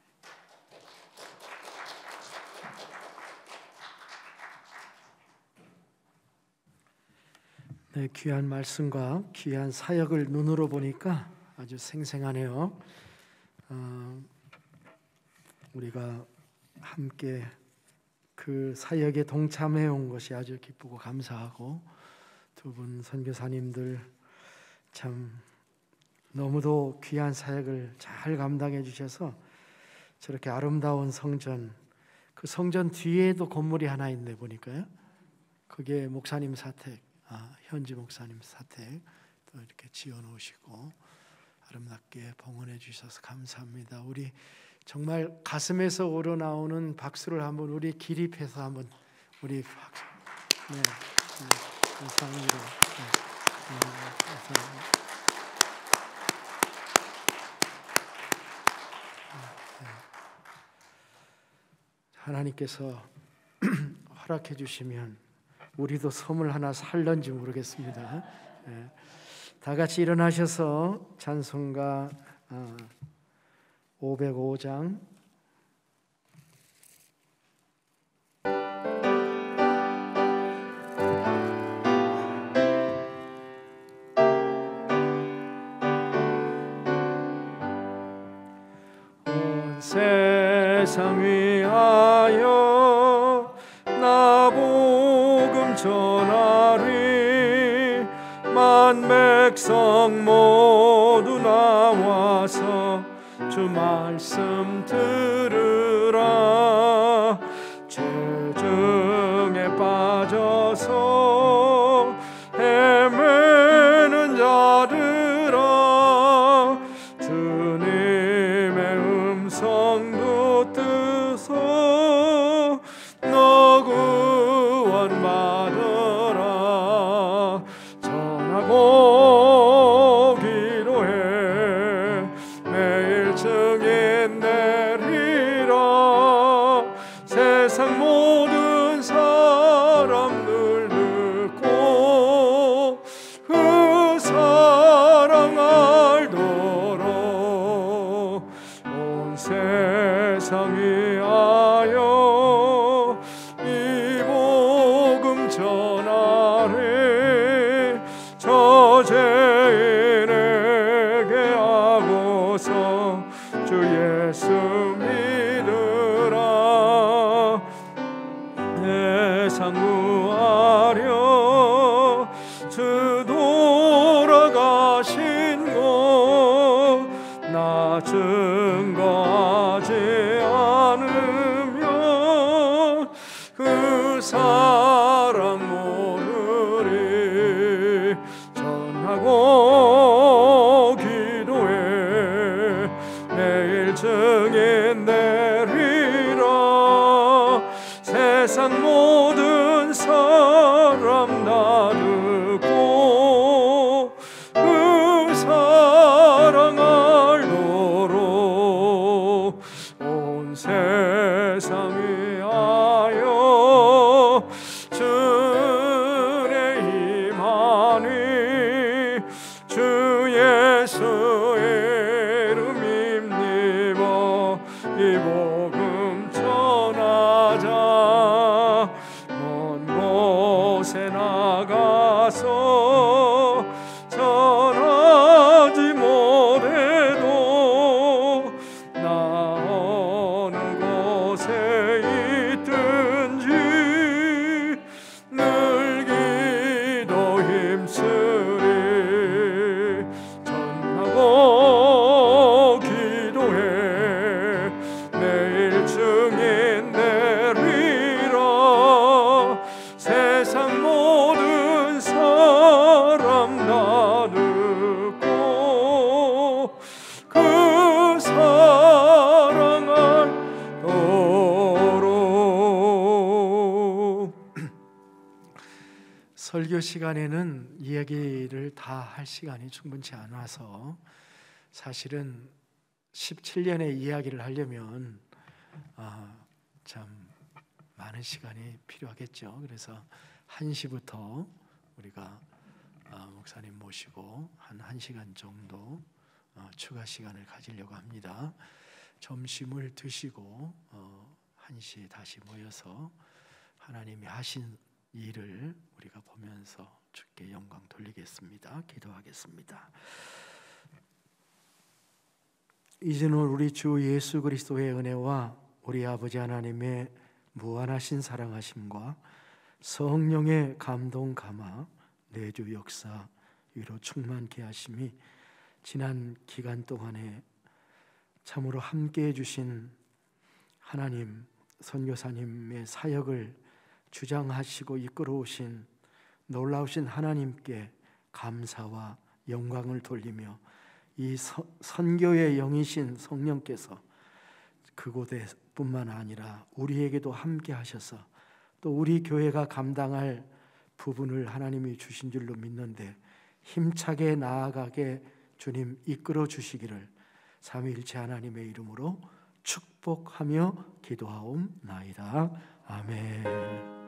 네, 귀한 말씀과 귀한 사역을 눈으로 보니까 아주 생생하네요. 우리가 함께 그 사역에 동참해 온 것이 아주 기쁘고 감사하고 두 분 선교사님들 참 너무도 귀한 사역을 잘 감당해 주셔서 저렇게 아름다운 성전, 그 성전 뒤에도 건물이 하나 있네 보니까요. 그게 목사님 사택, 현지 목사님 사택 또 이렇게 지어 놓으시고 아름답게 봉헌해 주셔서 감사합니다. 우리 정말 가슴에서 우러나오는 박수를 한번 우리 기립해서 한번 우리 박수. 네. 감사합니다. 하나님께서 허락해 주시면 우리도 섬을 하나 살런지 모르겠습니다. 다 같이 일어나셔서 찬송가 505장 세상 위하여 나 복음 전하리 만 백성 모두 나와서 주 말씀 들으라 죄 중에 빠져서 헤매는 자들아 주님의 음성도 뜨소 너 구원받으라 전하고 기도해 매일 증인 내리라 세상 모든 사람들 듣고 그 사랑 알도록 온 세상 위하여 이 복음 전하리 저죄인에게 하고서 주 예수 믿으라 세상 구하려 주 돌아가신 것 나 증거하지 않으면 그 사랑 모르리 전하고 기도해 매일 증인 내리라 세상 모든 사람 나르고 그 사랑 알도록 온 세상에 하여 주의 임하니 주 예수의 이름 힘입어 이 복음 전하자. 먼 곳에 나가서 전하지 못해도 나 어느 곳에 있든지 늘 기도 힘쓰리. 전하고 기도해 내일 증인 되리라. 세상 모든 사람 나르고 그 사랑 알도록. 설교 시간에는 이야기를 다 할 시간이 충분치 않아서 사실은 17년의 이야기를 하려면 참 많은 시간이 필요하겠죠. 그래서 1시부터 우리가 목사님 모시고 한 1시간 정도 추가 시간을 가지려고 합니다. 점심을 드시고 1시에 다시 모여서 하나님이 하신 일을 우리가 보면서 주께 영광 돌리겠습니다. 기도하겠습니다. 이제는 우리 주 예수 그리스도의 은혜와 우리 아버지 하나님의 무한하신 사랑하심과 성령의 감동 감화 내주 역사 위로 충만케 하심이 지난 기간 동안에 참으로 함께해 주신 하나님 선교사님의 사역을 주장하시고 이끌어오신 놀라우신 하나님께 감사와 영광을 돌리며 이 선교의 영이신 성령께서 그곳에 뿐만 아니라 우리에게도 함께 하셔서 또 우리 교회가 감당할 부분을 하나님이 주신 줄로 믿는데 힘차게 나아가게 주님 이끌어 주시기를 삼위일체 하나님의 이름으로 축복하며 기도하옵나이다. 아멘.